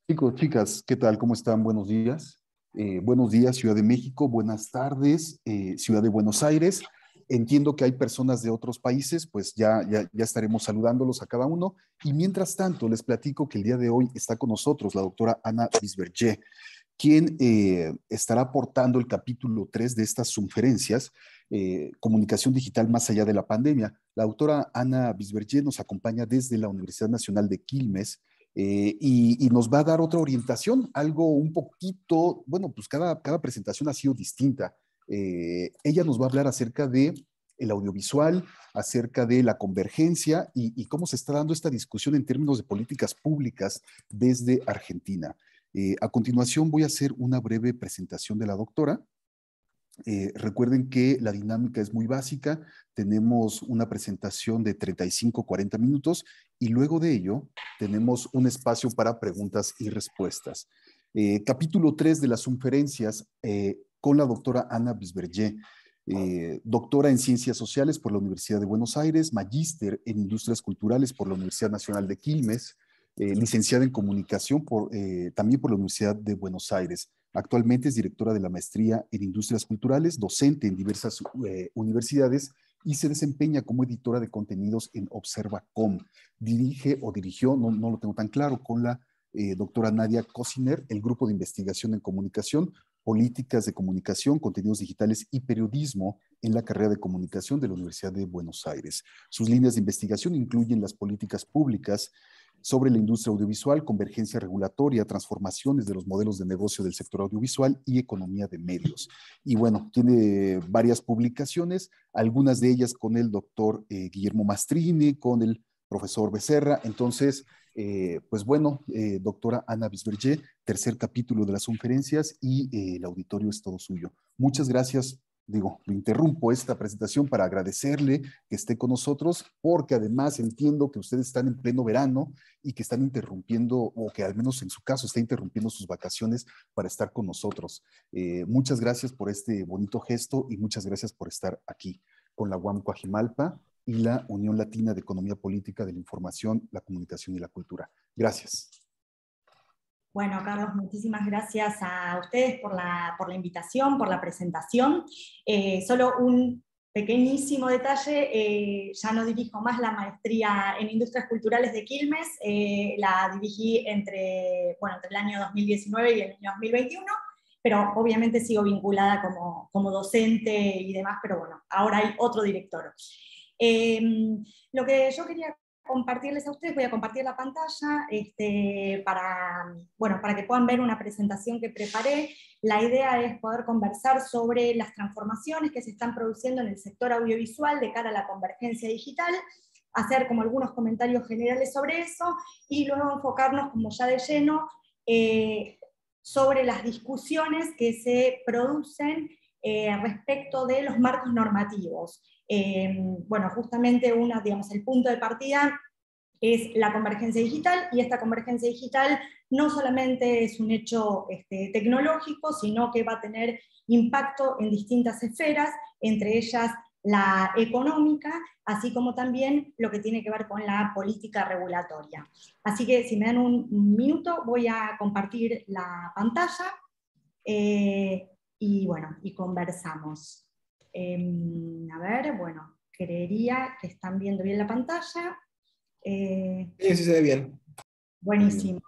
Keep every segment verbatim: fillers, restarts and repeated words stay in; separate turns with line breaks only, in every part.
Chicos, chicas, ¿qué tal? ¿Cómo están? Buenos días. Eh, buenos días, Ciudad de México. Buenas tardes, eh, Ciudad de Buenos Aires. Entiendo que hay personas de otros países, pues ya, ya, ya estaremos saludándolos a cada uno. Y mientras tanto, les platico que el día de hoy está con nosotros la doctora Ana Bisberger, quien eh, estará aportando el capítulo tres de estas conferencias, eh, Comunicación Digital más allá de la pandemia. La doctora Ana Bisberger nos acompaña desde la Universidad Nacional de Quilmes, eh, y, y, nos va a dar otra orientación, algo un poquito, bueno, pues cada, cada presentación ha sido distinta. Eh, ella nos va a hablar acerca de el audiovisual, acerca de la convergencia y, y cómo se está dando esta discusión en términos de políticas públicas desde Argentina. Eh, a continuación voy a hacer una breve presentación de la doctora. Eh, recuerden que la dinámica es muy básica, tenemos una presentación de treinta y cinco a cuarenta minutos y luego de ello tenemos un espacio para preguntas y respuestas. Eh, capítulo tres de las conferencias eh, con la doctora Ana Bisberger, eh, doctora en Ciencias Sociales por la Universidad de Buenos Aires, magíster en Industrias Culturales por la Universidad Nacional de Quilmes, eh, licenciada en Comunicación por, eh, también por la Universidad de Buenos Aires. Actualmente es directora de la maestría en Industrias Culturales, docente en diversas eh, universidades y se desempeña como editora de contenidos en Observacom. Dirige o dirigió, no, no lo tengo tan claro, con la eh, doctora Nadia Cosiner, el grupo de investigación en comunicación, políticas de comunicación, contenidos digitales y periodismo en la carrera de comunicación de la Universidad de Buenos Aires. Sus líneas de investigación incluyen las políticas públicas sobre la industria audiovisual, convergencia regulatoria, transformaciones de los modelos de negocio del sector audiovisual y economía de medios. Y bueno, tiene varias publicaciones, algunas de ellas con el doctor eh, Guillermo Mastrini, con el profesor Becerra. Entonces, eh, pues bueno, eh, doctora Ana Bisberger, tercer capítulo de las conferencias y eh, el auditorio es todo suyo. Muchas gracias. Digo, interrumpo esta presentación para agradecerle que esté con nosotros, porque además entiendo que ustedes están en pleno verano y que están interrumpiendo, o que al menos en su caso está interrumpiendo sus vacaciones para estar con nosotros. Eh, muchas gracias por este bonito gesto y muchas gracias por estar aquí con la U A M Coajimalpa y la Unión Latina de Economía Política de la Información, la Comunicación y la Cultura. Gracias.
Bueno, Carlos, muchísimas gracias a ustedes por la, por la invitación, por la presentación. Eh, solo un pequeñísimo detalle, eh, ya no dirijo más la maestría en Industrias Culturales de Quilmes, eh, la dirigí entre, bueno, entre el año dos mil diecinueve y el año dos mil veintiuno, pero obviamente sigo vinculada como, como docente y demás, pero bueno, ahora hay otro director. Eh, lo que yo quería compartirles a ustedes, voy a compartir la pantalla este, para, bueno, para que puedan ver una presentación que preparé. La idea es poder conversar sobre las transformaciones que se están produciendo en el sector audiovisual de cara a la convergencia digital, hacer como algunos comentarios generales sobre eso, y luego enfocarnos como ya de lleno eh, sobre las discusiones que se producen eh, respecto de los marcos normativos. Eh, bueno, justamente una, digamos, el punto de partida es la convergencia digital, y esta convergencia digital no solamente es un hecho este, tecnológico, sino que va a tener impacto en distintas esferas, entre ellas la económica, así como también lo que tiene que ver con la política regulatoria. Así que si me dan un minuto voy a compartir la pantalla eh, y bueno, y conversamos. Eh, a ver, bueno, creería que están viendo bien la pantalla. Eh,
sí, sí se ve bien.
Buenísimo.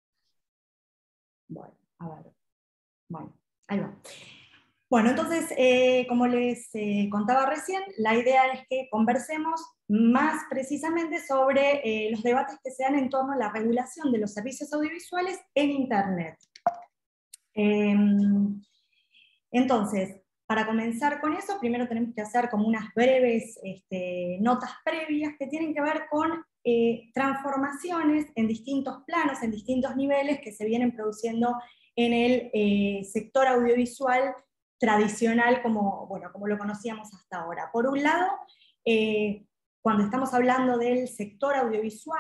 Bueno, a ver. Bueno, ahí va. Bueno, entonces, eh, como les eh, contaba recién, la idea es que conversemos más precisamente sobre eh, los debates que se dan en torno a la regulación de los servicios audiovisuales en Internet. Eh, entonces, para comenzar con eso, primero tenemos que hacer como unas breves este, notas previas que tienen que ver con eh, transformaciones en distintos planos, en distintos niveles que se vienen produciendo en el eh, sector audiovisual tradicional como, bueno, como lo conocíamos hasta ahora. Por un lado, eh, cuando estamos hablando del sector audiovisual,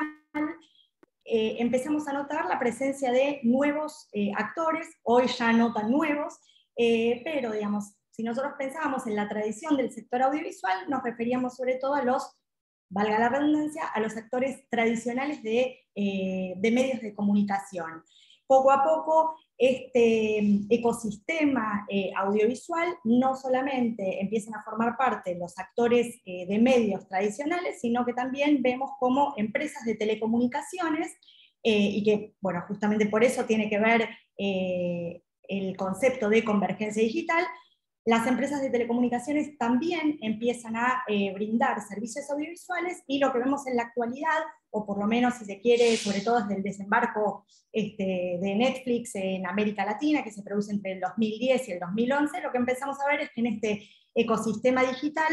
eh, empezamos a notar la presencia de nuevos eh, actores, hoy ya no tan nuevos, eh, pero digamos, si nosotros pensábamos en la tradición del sector audiovisual, nos referíamos sobre todo a los, valga la redundancia, a los actores tradicionales de, eh, de medios de comunicación. poco a poco este ecosistema eh, audiovisual no solamente empiezan a formar parte los actores eh, de medios tradicionales, sino que también vemos como empresas de telecomunicaciones, eh, y que, bueno, justamente por eso tiene que ver eh, el concepto de convergencia digital. Las empresas de telecomunicaciones también empiezan a eh, brindar servicios audiovisuales, y lo que vemos en la actualidad, o por lo menos si se quiere, sobre todo desde el desembarco este, de Netflix en América Latina, que se produce entre el dos mil diez y el dos mil once, lo que empezamos a ver es que en este ecosistema digital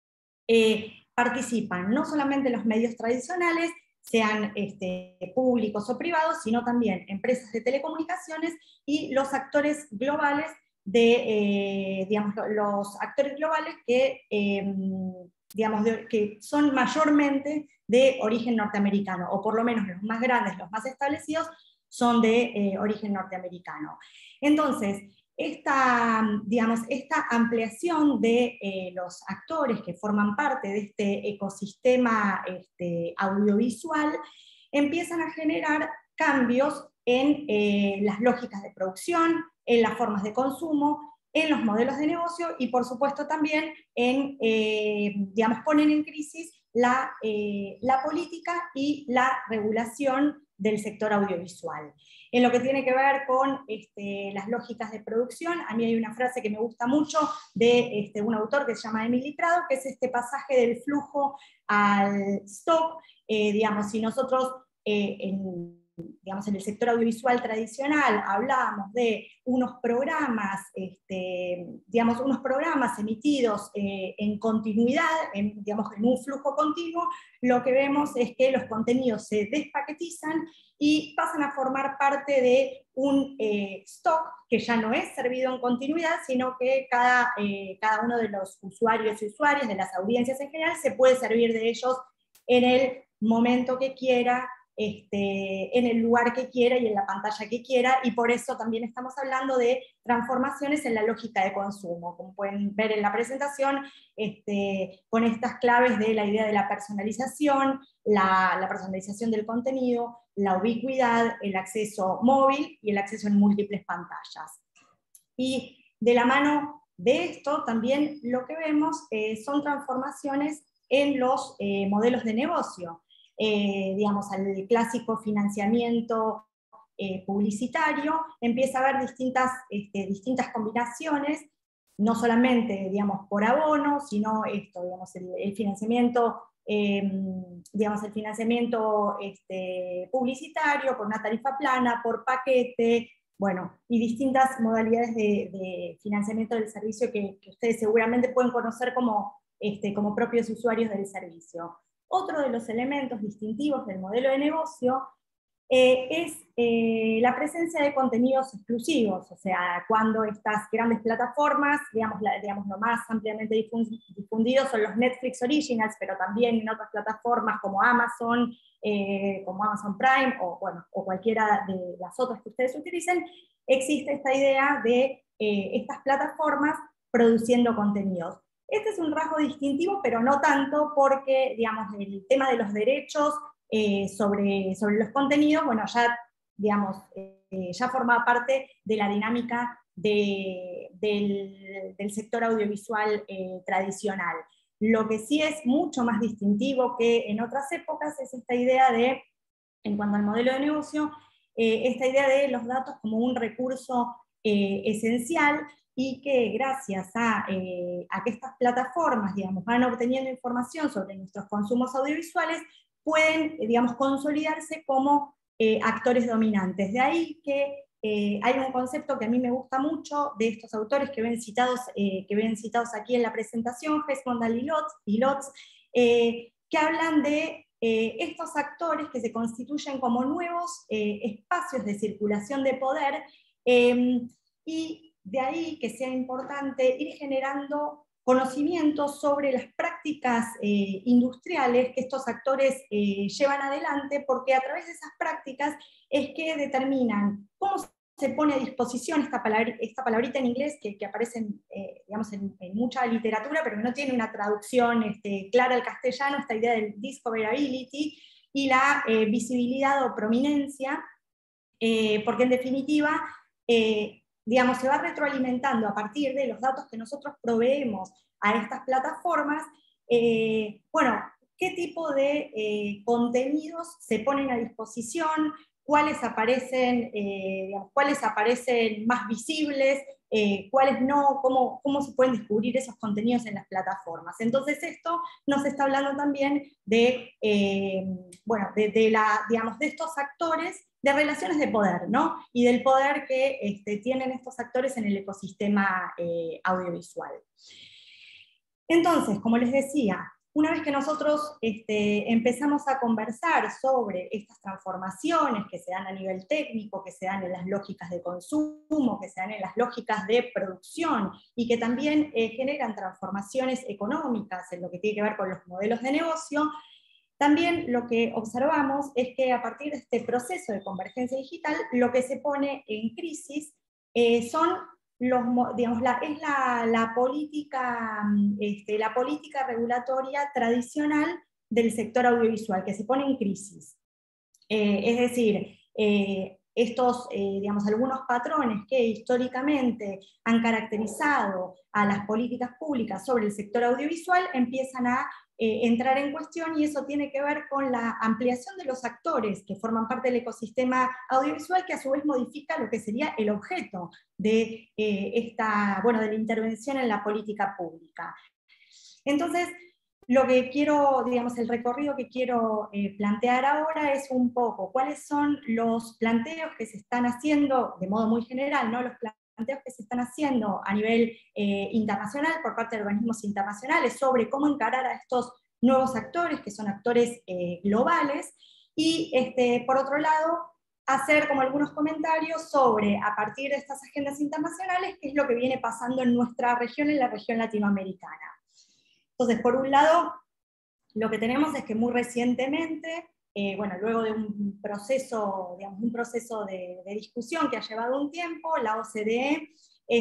eh, participan no solamente los medios tradicionales, sean este, públicos o privados, sino también empresas de telecomunicaciones y los actores globales de, eh, digamos, los actores globales que, eh, digamos, de, que son mayormente de origen norteamericano, o por lo menos los más grandes, los más establecidos, son de eh, origen norteamericano. Entonces, esta, digamos, esta ampliación de eh, los actores que forman parte de este ecosistema este, audiovisual empiezan a generar cambios en eh, las lógicas de producción, en las formas de consumo, en los modelos de negocio, y por supuesto también en, eh, digamos, ponen en crisis la, eh, la política y la regulación del sector audiovisual. En lo que tiene que ver con este, las lógicas de producción, a mí hay una frase que me gusta mucho de este, un autor que se llama Emily Prado, que es este pasaje del flujo al stock. Eh, digamos, si nosotros eh, en, digamos, en el sector audiovisual tradicional hablábamos de unos programas, este, digamos, unos programas emitidos eh, en continuidad, en, digamos, en un flujo continuo, lo que vemos es que los contenidos se despaquetizan y pasan a formar parte de un eh, stock que ya no es servido en continuidad, sino que cada, eh, cada uno de los usuarios y usuarias, de las audiencias en general, se puede servir de ellos en el momento que quiera, Este, en el lugar que quiera y en la pantalla que quiera, y por eso también estamos hablando de transformaciones en la lógica de consumo, como pueden ver en la presentación, este, con estas claves de la idea de la personalización, la, la personalización del contenido, la ubicuidad, el acceso móvil y el acceso en múltiples pantallas. Y de la mano de esto también lo que vemos eh, son transformaciones en los eh, modelos de negocio. Eh, digamos, al clásico financiamiento eh, publicitario, empieza a haber distintas, este, distintas combinaciones, no solamente, digamos, por abono, sino esto, digamos, el, el financiamiento, eh, digamos, el financiamiento este, publicitario, por una tarifa plana, por paquete, bueno, y distintas modalidades de, de financiamiento del servicio que, que ustedes seguramente pueden conocer como, este, como propios usuarios del servicio. Otro de los elementos distintivos del modelo de negocio eh, es eh, la presencia de contenidos exclusivos, o sea, cuando estas grandes plataformas, digamos, la, digamos lo más ampliamente difundidos son los Netflix Originals, pero también en otras plataformas como Amazon, eh, como Amazon Prime, o, bueno, o cualquiera de las otras que ustedes utilicen, existe esta idea de eh, estas plataformas produciendo contenidos. Este es un rasgo distintivo, pero no tanto, porque, digamos, el tema de los derechos eh, sobre, sobre los contenidos, bueno, ya, digamos, eh, ya forma parte de la dinámica de, del, del sector audiovisual eh, tradicional. Lo que sí es mucho más distintivo que en otras épocas es esta idea de, en cuanto al modelo de negocio, eh, esta idea de los datos como un recurso eh, esencial, y que gracias a, eh, a que estas plataformas, digamos, van obteniendo información sobre nuestros consumos audiovisuales, pueden, digamos, consolidarse como eh, actores dominantes. De ahí que eh, hay un concepto que a mí me gusta mucho de estos autores que ven citados, eh, que ven citados aquí en la presentación, Hesmondal y Lotz, y Lotz eh, que hablan de eh, estos actores que se constituyen como nuevos eh, espacios de circulación de poder, eh, y de ahí que sea importante ir generando conocimientos sobre las prácticas eh, industriales que estos actores eh, llevan adelante, porque a través de esas prácticas es que determinan cómo se pone a disposición esta, palabra, esta palabrita en inglés que, que aparece en, eh, digamos, en, en mucha literatura, pero que no tiene una traducción este, clara al castellano, esta idea del discoverability y la eh, visibilidad o prominencia eh, porque en definitiva, eh, digamos, se va retroalimentando a partir de los datos que nosotros proveemos a estas plataformas, eh, bueno, qué tipo de eh, contenidos se ponen a disposición, cuáles aparecen, eh, digamos, cuáles aparecen más visibles, eh, cuáles no, cómo, cómo se pueden descubrir esos contenidos en las plataformas. Entonces esto nos está hablando también de, eh, bueno, de, de, la, digamos, de estos actores, de relaciones de poder, ¿no? Y del poder que este, tienen estos actores en el ecosistema eh, audiovisual. Entonces, como les decía, una vez que nosotros este, empezamos a conversar sobre estas transformaciones que se dan a nivel técnico, que se dan en las lógicas de consumo, que se dan en las lógicas de producción, y que también eh, generan transformaciones económicas en lo que tiene que ver con los modelos de negocio, también lo que observamos es que a partir de este proceso de convergencia digital, lo que se pone en crisis eh, son los, digamos, la, es la, la, política, este, la política regulatoria tradicional del sector audiovisual, que se pone en crisis. Eh, es decir, eh, estos, eh, digamos, algunos patrones que históricamente han caracterizado a las políticas públicas sobre el sector audiovisual empiezan a eh, entrar en cuestión, y eso tiene que ver con la ampliación de los actores que forman parte del ecosistema audiovisual, que a su vez modifica lo que sería el objeto de, eh, esta, bueno, de la intervención en la política pública. Entonces, lo que quiero, digamos, el recorrido que quiero eh, plantear ahora es un poco cuáles son los planteos que se están haciendo, de modo muy general, ¿no? Los planteos que se están haciendo a nivel eh, internacional por parte de organismos internacionales sobre cómo encarar a estos nuevos actores, que son actores eh, globales, y este, por otro lado, hacer como algunos comentarios sobre, a partir de estas agendas internacionales, qué es lo que viene pasando en nuestra región, en la región latinoamericana. Entonces, por un lado, lo que tenemos es que muy recientemente, eh, bueno, luego de un proceso, digamos, un proceso de, de discusión que ha llevado un tiempo, la O C D E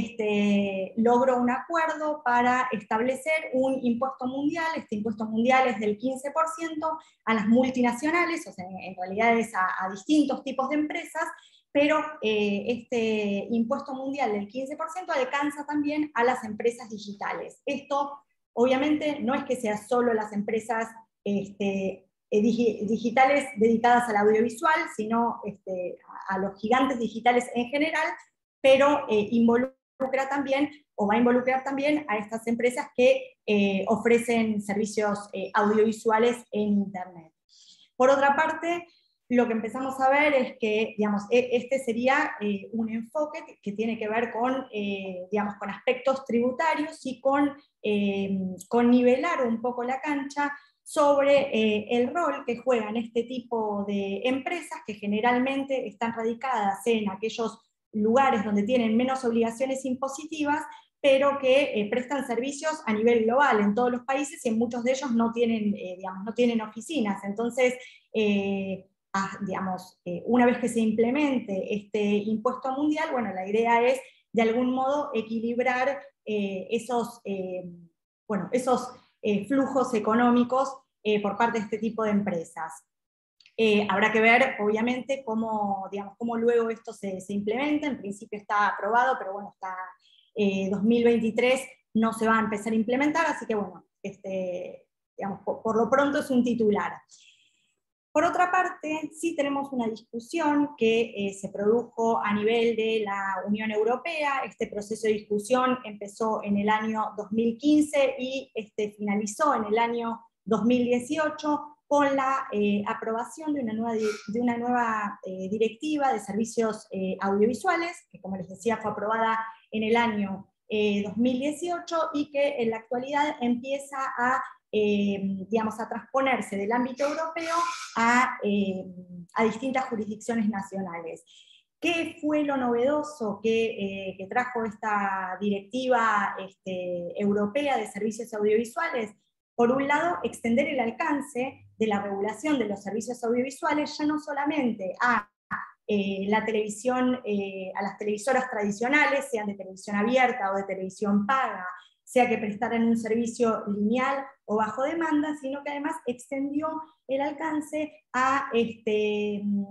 este, logró un acuerdo para establecer un impuesto mundial. Este impuesto mundial es del quince por ciento a las multinacionales, o sea, en realidad es a, a distintos tipos de empresas, pero eh, este impuesto mundial del quince por ciento alcanza también a las empresas digitales. Esto obviamente no es que sea solo las empresas este, digitales dedicadas al audiovisual, sino este, a los gigantes digitales en general, pero eh, involucra también, o va a involucrar también a estas empresas que eh, ofrecen servicios eh, audiovisuales en Internet. Por otra parte, lo que empezamos a ver es que, digamos, este sería eh, un enfoque que, que tiene que ver con, eh, digamos, con aspectos tributarios y con, eh, con nivelar un poco la cancha sobre eh, el rol que juegan este tipo de empresas, que generalmente están radicadas en aquellos lugares donde tienen menos obligaciones impositivas, pero que eh, prestan servicios a nivel global en todos los países, y en muchos de ellos no tienen, eh, digamos, no tienen oficinas. Entonces, eh, ah, digamos, eh, una vez que se implemente este impuesto mundial, bueno, la idea es de algún modo equilibrar eh, esos, eh, bueno, esos eh, flujos económicos eh, por parte de este tipo de empresas. Eh, habrá que ver, obviamente, cómo, digamos, cómo luego esto se, se implementa. En principio está aprobado, pero bueno, hasta eh, dos mil veintitrés no se va a empezar a implementar, así que bueno, este, digamos, por, por lo pronto es un titular. Por otra parte, sí tenemos una discusión que eh, se produjo a nivel de la Unión Europea. Este proceso de discusión empezó en el año dos mil quince y este, finalizó en el año dos mil dieciocho con la eh, aprobación de una nueva, de una nueva eh, directiva de servicios eh, audiovisuales, que como les decía fue aprobada en el año eh, dos mil dieciocho y que en la actualidad empieza a Eh, digamos, a transponerse del ámbito europeo a, eh, a distintas jurisdicciones nacionales. ¿Qué fue lo novedoso que, eh, que trajo esta directiva este, europea de servicios audiovisuales? Por un lado, extender el alcance de la regulación de los servicios audiovisuales ya no solamente a eh, la televisión, eh, a las televisoras tradicionales, sean de televisión abierta o de televisión paga, sea que prestaran un servicio lineal o bajo demanda, sino que además extendió el alcance a, este,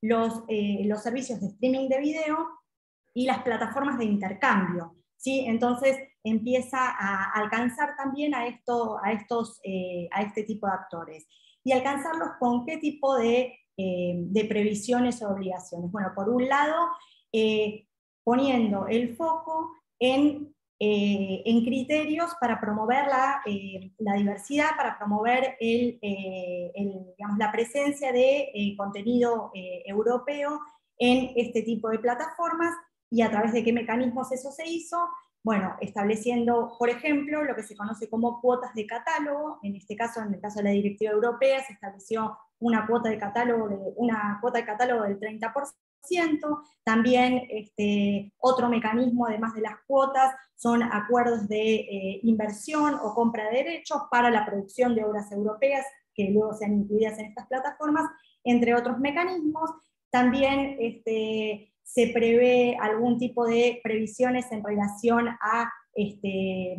los, eh, los servicios de streaming de video y las plataformas de intercambio, ¿sí? Entonces empieza a alcanzar también a, esto, a, estos, eh, a este tipo de actores. ¿Y alcanzarlos con qué tipo de, eh, de previsiones o obligaciones? Bueno, por un lado, eh, poniendo el foco en, eh, en criterios para promover la, eh, la diversidad, para promover el, eh, el, digamos, la presencia de eh, contenido eh, europeo en este tipo de plataformas, y a través de qué mecanismos eso se hizo. Bueno, estableciendo, por ejemplo, lo que se conoce como cuotas de catálogo. En este caso, en el caso de la directiva europea, se estableció una cuota de catálogo, de, una cuota de catálogo del treinta por ciento. También este, otro mecanismo, además de las cuotas, son acuerdos de eh, inversión o compra de derechos para la producción de obras europeas, que luego sean incluidas en estas plataformas, entre otros mecanismos. También este, se prevé algún tipo de previsiones en relación a, este,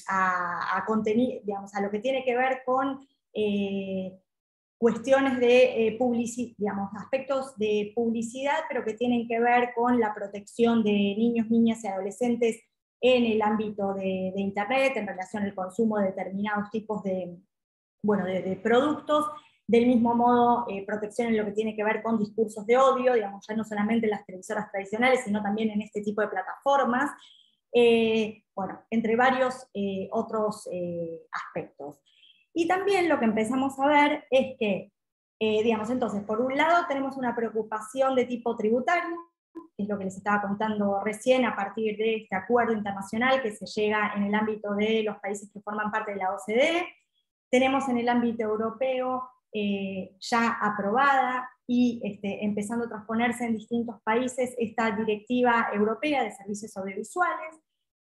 a, a contenido, digamos, a lo que tiene que ver con eh, cuestiones de eh, publicidad, digamos, aspectos de publicidad, pero que tienen que ver con la protección de niños, niñas y adolescentes en el ámbito de, de Internet, en relación al consumo de determinados tipos de, bueno, de, de productos. Del mismo modo, eh, protección en lo que tiene que ver con discursos de odio, digamos, ya no solamente en las televisoras tradicionales, sino también en este tipo de plataformas, eh, bueno, entre varios eh, otros eh, aspectos. Y también lo que empezamos a ver es que, eh, digamos, entonces, por un lado tenemos una preocupación de tipo tributario, que es lo que les estaba contando recién, a partir de este acuerdo internacional que se llega en el ámbito de los países que forman parte de la O C D E. Tenemos en el ámbito europeo eh, ya aprobada y este, empezando a transponerse en distintos países esta directiva europea de servicios audiovisuales,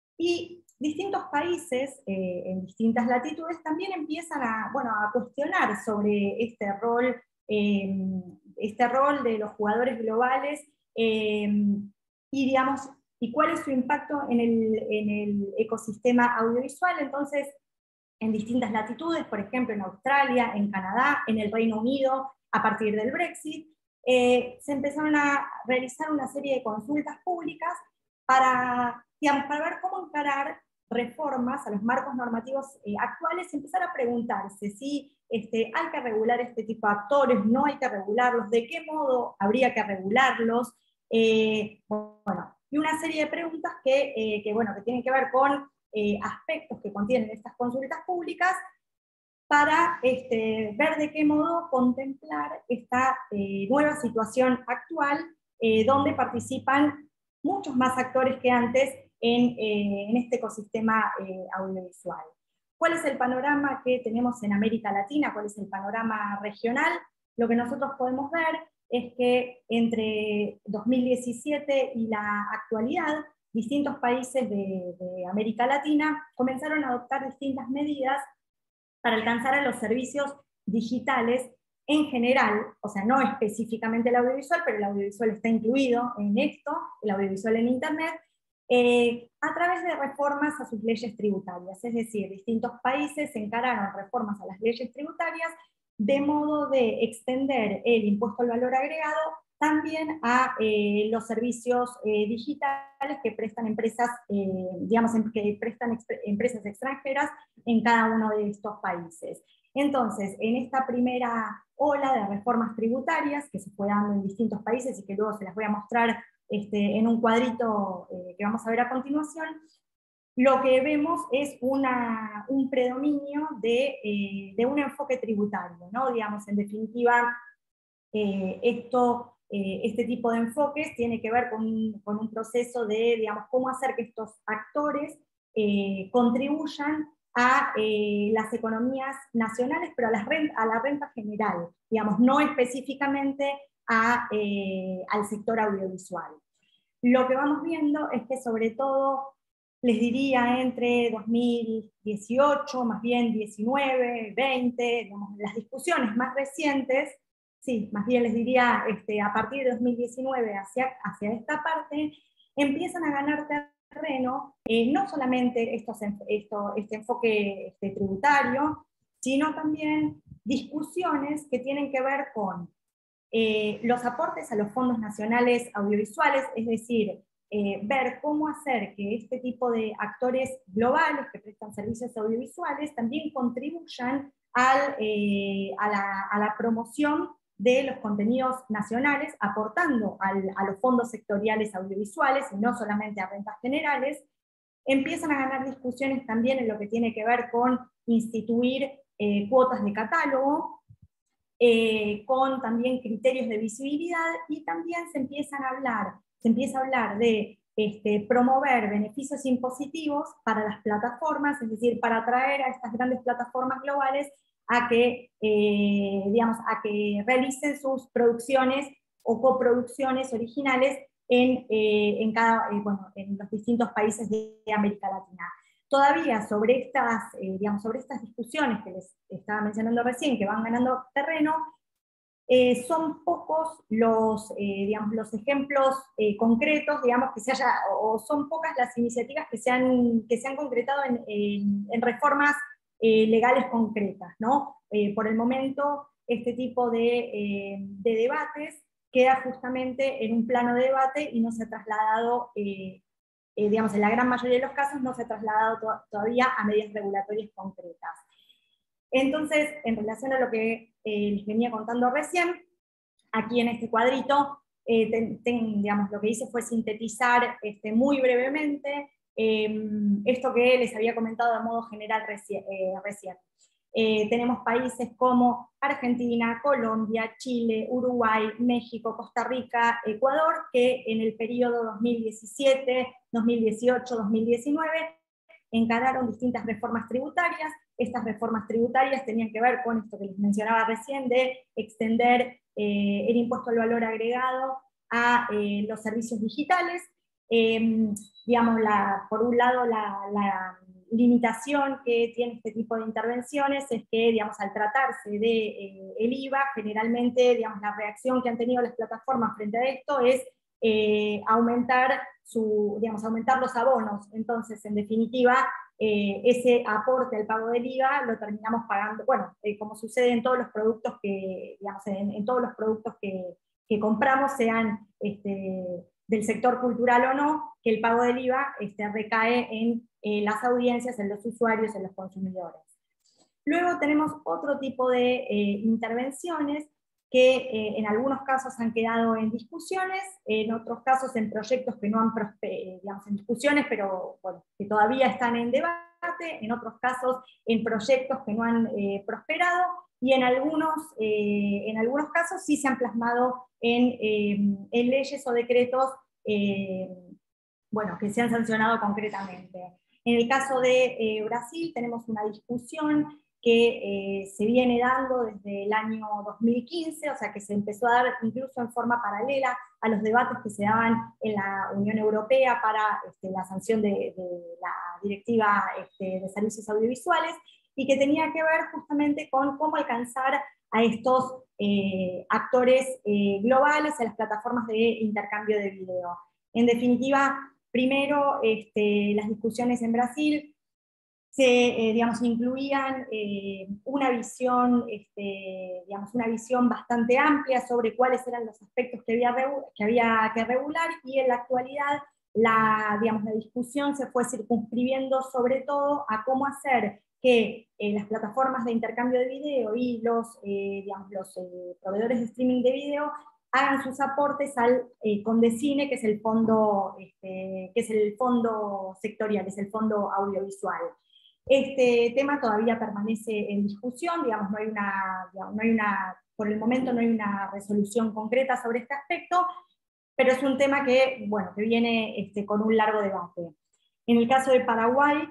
y distintos países eh, en distintas latitudes también empiezan a, bueno, a cuestionar sobre este rol, eh, este rol de los jugadores globales eh, y, digamos, y cuál es su impacto en el, en el ecosistema audiovisual. Entonces, en distintas latitudes, por ejemplo en Australia, en Canadá, en el Reino Unido, a partir del Brexit, eh, se empezaron a realizar una serie de consultas públicas para, digamos, para ver cómo encarar reformas a los marcos normativos eh, actuales y empezar a preguntarse si este, hay que regular este tipo de actores, no hay que regularlos, de qué modo habría que regularlos, eh, bueno, y una serie de preguntas que, eh, que, bueno, que tienen que ver con Eh, aspectos que contienen estas consultas públicas para este, ver de qué modo contemplar esta eh, nueva situación actual eh, donde participan muchos más actores que antes en, eh, en este ecosistema eh, audiovisual. ¿Cuál es el panorama que tenemos en América Latina? ¿Cuál es el panorama regional? Lo que nosotros podemos ver es que entre dos mil diecisiete y la actualidad, distintos países de, de América Latina comenzaron a adoptar distintas medidas para alcanzar a los servicios digitales en general, o sea, no específicamente el audiovisual, pero el audiovisual está incluido en esto, el audiovisual en Internet, eh, a través de reformas a sus leyes tributarias. Es decir, distintos países encararon reformas a las leyes tributarias de modo de extender el impuesto al valor agregado también a eh, los servicios eh, digitales que prestan empresas, eh, digamos, que prestan empresas extranjeras en cada uno de estos países. Entonces, en esta primera ola de reformas tributarias que se fue dando en distintos países y que luego se las voy a mostrar este, en un cuadrito eh, que vamos a ver a continuación, lo que vemos es una, un predominio de, eh, de un enfoque tributario, ¿no? Digamos, en definitiva, eh, esto... Eh, este tipo de enfoques tiene que ver con, con un proceso de, digamos, cómo hacer que estos actores eh, contribuyan a eh, las economías nacionales, pero a, las renta, a la renta general, digamos, no específicamente a, eh, al sector audiovisual. Lo que vamos viendo es que sobre todo, les diría entre dos mil dieciocho, más bien diecinueve, veinte, digamos, las discusiones más recientes, sí, más bien les diría, este, a partir de dos mil diecinueve hacia, hacia esta parte, empiezan a ganar terreno, eh, no solamente estos, esto, este enfoque este, tributario, sino también discusiones que tienen que ver con eh, los aportes a los fondos nacionales audiovisuales, es decir, eh, ver cómo hacer que este tipo de actores globales que prestan servicios audiovisuales también contribuyan al, eh, a, la, a la promoción de los contenidos nacionales, aportando al, a los fondos sectoriales audiovisuales y no solamente a rentas generales. Empiezan a ganar discusiones también en lo que tiene que ver con instituir eh, cuotas de catálogo, eh, con también criterios de visibilidad, y también se empiezan a hablar, se empieza a hablar de este, promover beneficios impositivos para las plataformas, es decir, para atraer a estas grandes plataformas globales a que, eh, digamos, a que realicen sus producciones o coproducciones originales en, eh, en, cada, eh, bueno, en los distintos países de América Latina. Todavía sobre estas, eh, digamos, sobre estas discusiones que les estaba mencionando recién, que van ganando terreno, eh, son pocos los, eh, digamos, los ejemplos eh, concretos, digamos, que se haya, o son pocas las iniciativas que se han, que se han concretado en, en, en reformas eh, legales concretas, ¿no? Eh, por el momento, este tipo de, eh, de debates queda justamente en un plano de debate y no se ha trasladado, eh, eh, digamos, en la gran mayoría de los casos no se ha trasladado to todavía a medidas regulatorias concretas. Entonces, en relación a lo que eh, les venía contando recién, aquí en este cuadrito, eh, ten, ten, digamos, lo que hice fue sintetizar este, muy brevemente eh, esto que les había comentado de modo general reci eh, recién. Eh, tenemos países como Argentina, Colombia, Chile, Uruguay, México, Costa Rica, Ecuador, que en el periodo dos mil diecisiete, dos mil dieciocho, dos mil diecinueve encararon distintas reformas tributarias. Estas reformas tributarias tenían que ver con esto que les mencionaba recién, de extender eh, el impuesto al valor agregado a eh, los servicios digitales. Eh, digamos, la, por un lado, la, la limitación que tiene este tipo de intervenciones es que, digamos, al tratarse de eh, el I V A, generalmente, digamos, la reacción que han tenido las plataformas frente a esto es eh, aumentar, su, digamos, aumentar los abonos. Entonces, en definitiva, eh, ese aporte al pago del I V A lo terminamos pagando, bueno, eh, como sucede en todos los productos que, digamos, en, en todos los productos que, que compramos, sean este, del sector cultural o no, que el pago del I V A este, recae en eh, las audiencias, en los usuarios, en los consumidores. Luego tenemos otro tipo de eh, intervenciones que eh, en algunos casos han quedado en discusiones, en otros casos en proyectos que no han prosperado, digamos, en discusiones, pero bueno, que todavía están en debate, en otros casos en proyectos que no han eh, prosperado, y en algunos, eh, en algunos casos sí se han plasmado en, eh, en leyes o decretos eh, bueno, que se han sancionado concretamente. En el caso de eh, Brasil tenemos una discusión que eh, se viene dando desde el año dos mil quince, o sea que se empezó a dar incluso en forma paralela a los debates que se daban en la Unión Europea para este, la sanción de, de la Directiva este, de Servicios Audiovisuales, y que tenía que ver justamente con cómo alcanzar a estos eh, actores eh, globales, a las plataformas de intercambio de video. En definitiva, primero, este, las discusiones en Brasil se, eh, digamos, incluían eh, una visión, este, digamos, una visión bastante amplia sobre cuáles eran los aspectos que había, que había que regular, y en la actualidad la, digamos, la discusión se fue circunscribiendo sobre todo a cómo hacer que eh, las plataformas de intercambio de video y los, eh, digamos, los eh, proveedores de streaming de video hagan sus aportes al eh, Condecine, que es el fondo, este, que es el fondo sectorial, es el fondo audiovisual. Este tema todavía permanece en discusión, digamos, no hay una, digamos, no hay una, por el momento no hay una resolución concreta sobre este aspecto, pero es un tema que, bueno, que viene este, con un largo debate. En el caso de Paraguay,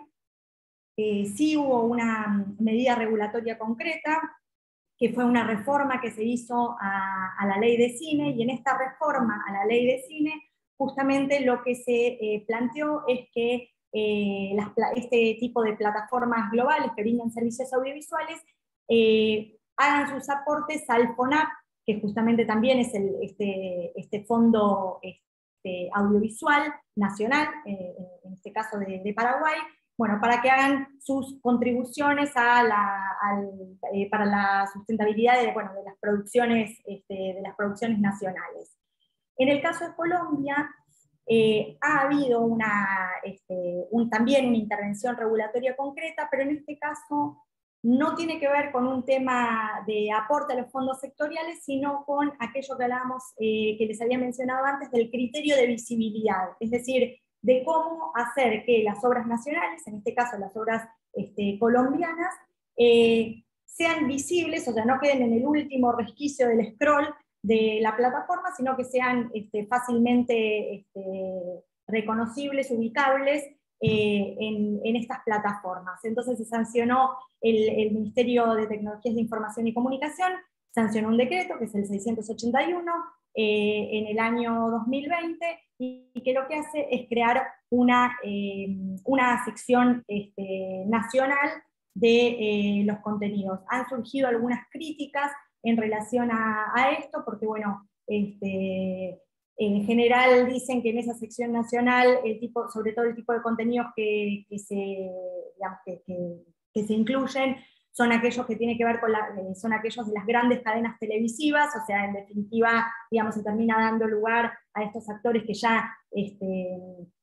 eh, sí hubo una medida regulatoria concreta, que fue una reforma que se hizo a, a la ley de cine, y en esta reforma a la ley de cine, justamente lo que se eh, planteó es que eh, las, este tipo de plataformas globales que brindan servicios audiovisuales eh, hagan sus aportes al FONAP, que justamente también es el, este, este fondo este, audiovisual nacional, eh, en este caso de, de Paraguay, bueno, para que hagan sus contribuciones a la, al, eh, para la sustentabilidad de, bueno, de, las producciones, este, de las producciones nacionales. En el caso de Colombia, eh, ha habido una, este, un, también una intervención regulatoria concreta, pero en este caso no tiene que ver con un tema de aporte a los fondos sectoriales, sino con aquello que hablábamos, eh, que les había mencionado antes, del criterio de visibilidad, es decir, de cómo hacer que las obras nacionales, en este caso las obras este, colombianas, eh, sean visibles, o sea, no queden en el último resquicio del scroll de la plataforma, sino que sean este, fácilmente este, reconocibles, ubicables eh, en, en estas plataformas. Entonces se sancionó el, el Ministerio de Tecnologías de Información y Comunicación, sancionó un decreto, que es el seiscientos ochenta y uno, eh, en el año dos mil veinte, y, y que lo que hace es crear una, eh, una sección este, nacional de eh, los contenidos. Han surgido algunas críticas en relación a, a esto, porque bueno, este, en general dicen que en esa sección nacional, el tipo, sobre todo el tipo de contenidos que, que, se, digamos, que, que, que se incluyen, son aquellos que tienen que ver con la, son aquellos de las grandes cadenas televisivas, o sea, en definitiva, digamos, se termina dando lugar a estos actores que ya, este,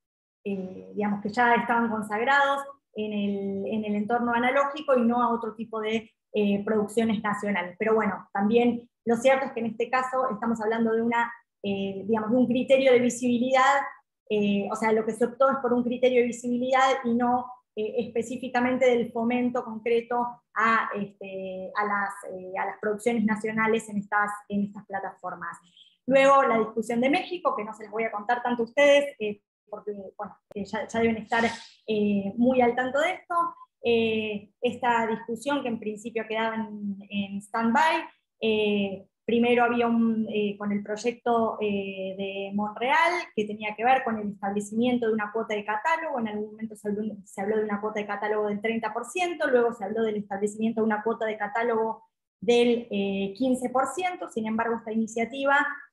eh, digamos, que ya estaban consagrados en el, en el entorno analógico y no a otro tipo de eh, producciones nacionales. Pero bueno, también lo cierto es que en este caso estamos hablando de, una, eh, digamos, de un criterio de visibilidad, eh, o sea, lo que se optó es por un criterio de visibilidad y no eh, específicamente del fomento concreto a, este, a, las, eh, a las producciones nacionales en estas, en estas plataformas. Luego la discusión de México, que no se las voy a contar tanto a ustedes, eh, porque bueno, eh, ya, ya deben estar eh, muy al tanto de esto. Eh, esta discusión que en principio quedaba en, en stand-by, eh, primero había un, eh, con el proyecto eh, de Montreal, que tenía que ver con el establecimiento de una cuota de catálogo. En algún momento se habló, se habló de una cuota de catálogo del treinta por ciento, luego se habló del establecimiento de una cuota de catálogo del eh, quince por ciento, sin embargo esta iniciativa,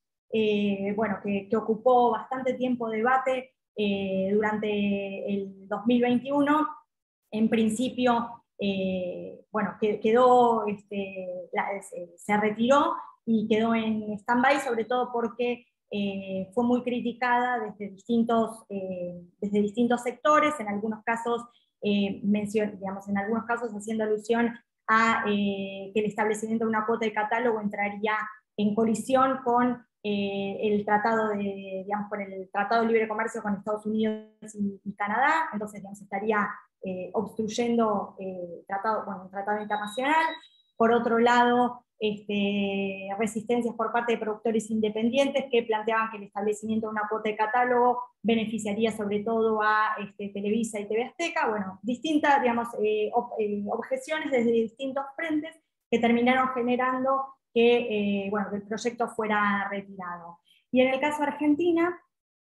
eh, bueno, que, que ocupó bastante tiempo de debate eh, durante el dos mil veintiuno, en principio, eh, bueno, quedó, este, la, se, se retiró y quedó en stand-by, sobre todo porque eh, fue muy criticada desde distintos, eh, desde distintos sectores, en algunos casos, eh, mencion, digamos, en algunos casos haciendo alusión a eh, que el establecimiento de una cuota de catálogo entraría en colisión con eh, el tratado de, digamos, con el Tratado de Libre Comercio con Estados Unidos y, y Canadá, entonces digamos, estaría eh, obstruyendo eh, tratado, bueno, un tratado internacional. Por otro lado, este, resistencias por parte de productores independientes que planteaban que el establecimiento de una cuota de catálogo beneficiaría sobre todo a este, Televisa y T V Azteca. Bueno, distintas, digamos, eh, ob, eh, objeciones desde distintos frentes que terminaron generando que, eh, bueno, que el proyecto fuera retirado. Y en el caso de Argentina,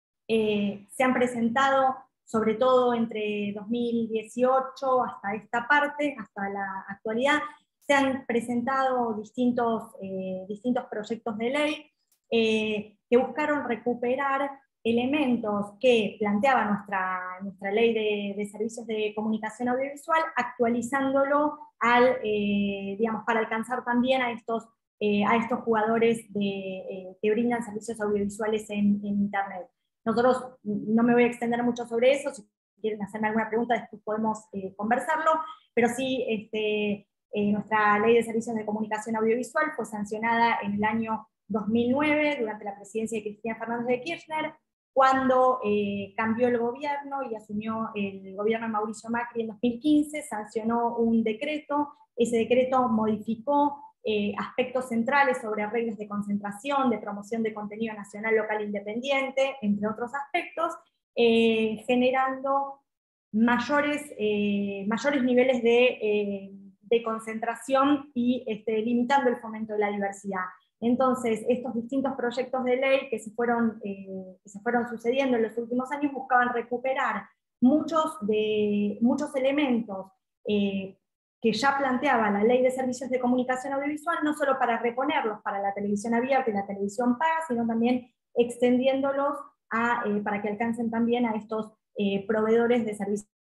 eh, se han presentado, sobre todo entre dos mil dieciocho hasta esta parte, hasta la actualidad, se han presentado distintos, eh, distintos proyectos de ley eh, que buscaron recuperar elementos que planteaba nuestra, nuestra ley de, de servicios de comunicación audiovisual, actualizándolo al, eh, digamos, para alcanzar también a estos, eh, a estos jugadores de, eh, que brindan servicios audiovisuales en, en Internet. Nosotros, no me voy a extender mucho sobre eso, si quieren hacerme alguna pregunta después podemos eh, conversarlo, pero sí, este, eh, nuestra ley de servicios de comunicación audiovisual fue sancionada en el año dos mil nueve, durante la presidencia de Cristina Fernández de Kirchner, cuando eh, cambió el gobierno y asumió el gobierno de Mauricio Macri en dos mil quince, sancionó un decreto, ese decreto modificó Eh, aspectos centrales sobre reglas de concentración, de promoción de contenido nacional, local, independiente, entre otros aspectos, eh, generando mayores, eh, mayores niveles de, eh, de concentración y este, limitando el fomento de la diversidad. Entonces, estos distintos proyectos de ley que se fueron, eh, que se fueron sucediendo en los últimos años buscaban recuperar muchos, de, muchos elementos eh, que ya planteaba la Ley de Servicios de Comunicación Audiovisual, no solo para reponerlos para la televisión abierta y la televisión paga, sino también extendiéndolos a, eh, para que alcancen también a estos eh, proveedores de servicios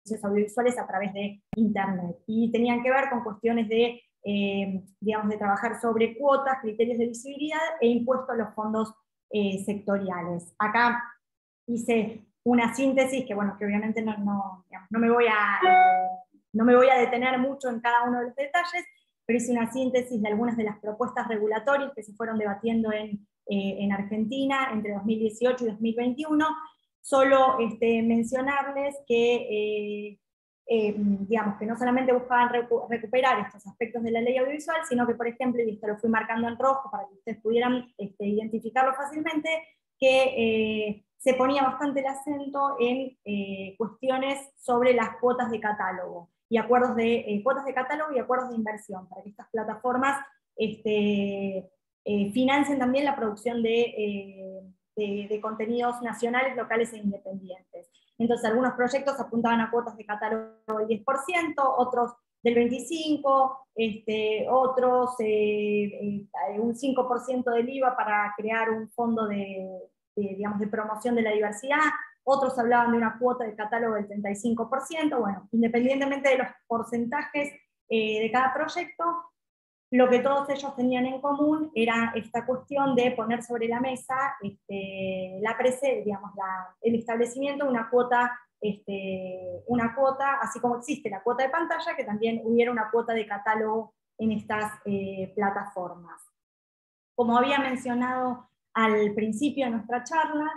servicios audiovisuales a través de Internet. Y tenían que ver con cuestiones de, eh, digamos, de trabajar sobre cuotas, criterios de visibilidad e impuestos a los fondos eh, sectoriales. Acá hice una síntesis que, bueno, que obviamente no, no, digamos, no, me voy a, eh, no me voy a detener mucho en cada uno de los detalles, pero hice una síntesis de algunas de las propuestas regulatorias que se fueron debatiendo en, eh, en Argentina entre dos mil dieciocho y dos mil veintiuno. Solo este, mencionarles que, eh, eh, digamos, que no solamente buscaban recu recuperar estos aspectos de la ley audiovisual, sino que, por ejemplo, y esto lo fui marcando en rojo para que ustedes pudieran este, identificarlo fácilmente, que eh, se ponía bastante el acento en eh, cuestiones sobre las cuotas de catálogo, y acuerdos de, eh, cuotas de catálogo y acuerdos de inversión, para que estas plataformas este, eh, financien también la producción de, eh, de, de contenidos nacionales, locales e independientes. Entonces algunos proyectos apuntaban a cuotas de catálogo del diez por ciento, otros del veinticinco por ciento, este, otros eh, eh, un cinco por ciento del I V A para crear un fondo de, de, digamos, de promoción de la diversidad, otros hablaban de una cuota de catálogo del treinta y cinco por ciento, bueno, independientemente de los porcentajes eh, de cada proyecto, lo que todos ellos tenían en común era esta cuestión de poner sobre la mesa este, la prese, digamos, la, el establecimiento de una cuota, este, una cuota, así como existe la cuota de pantalla, que también hubiera una cuota de catálogo en estas eh, plataformas. Como había mencionado al principio de nuestra charla,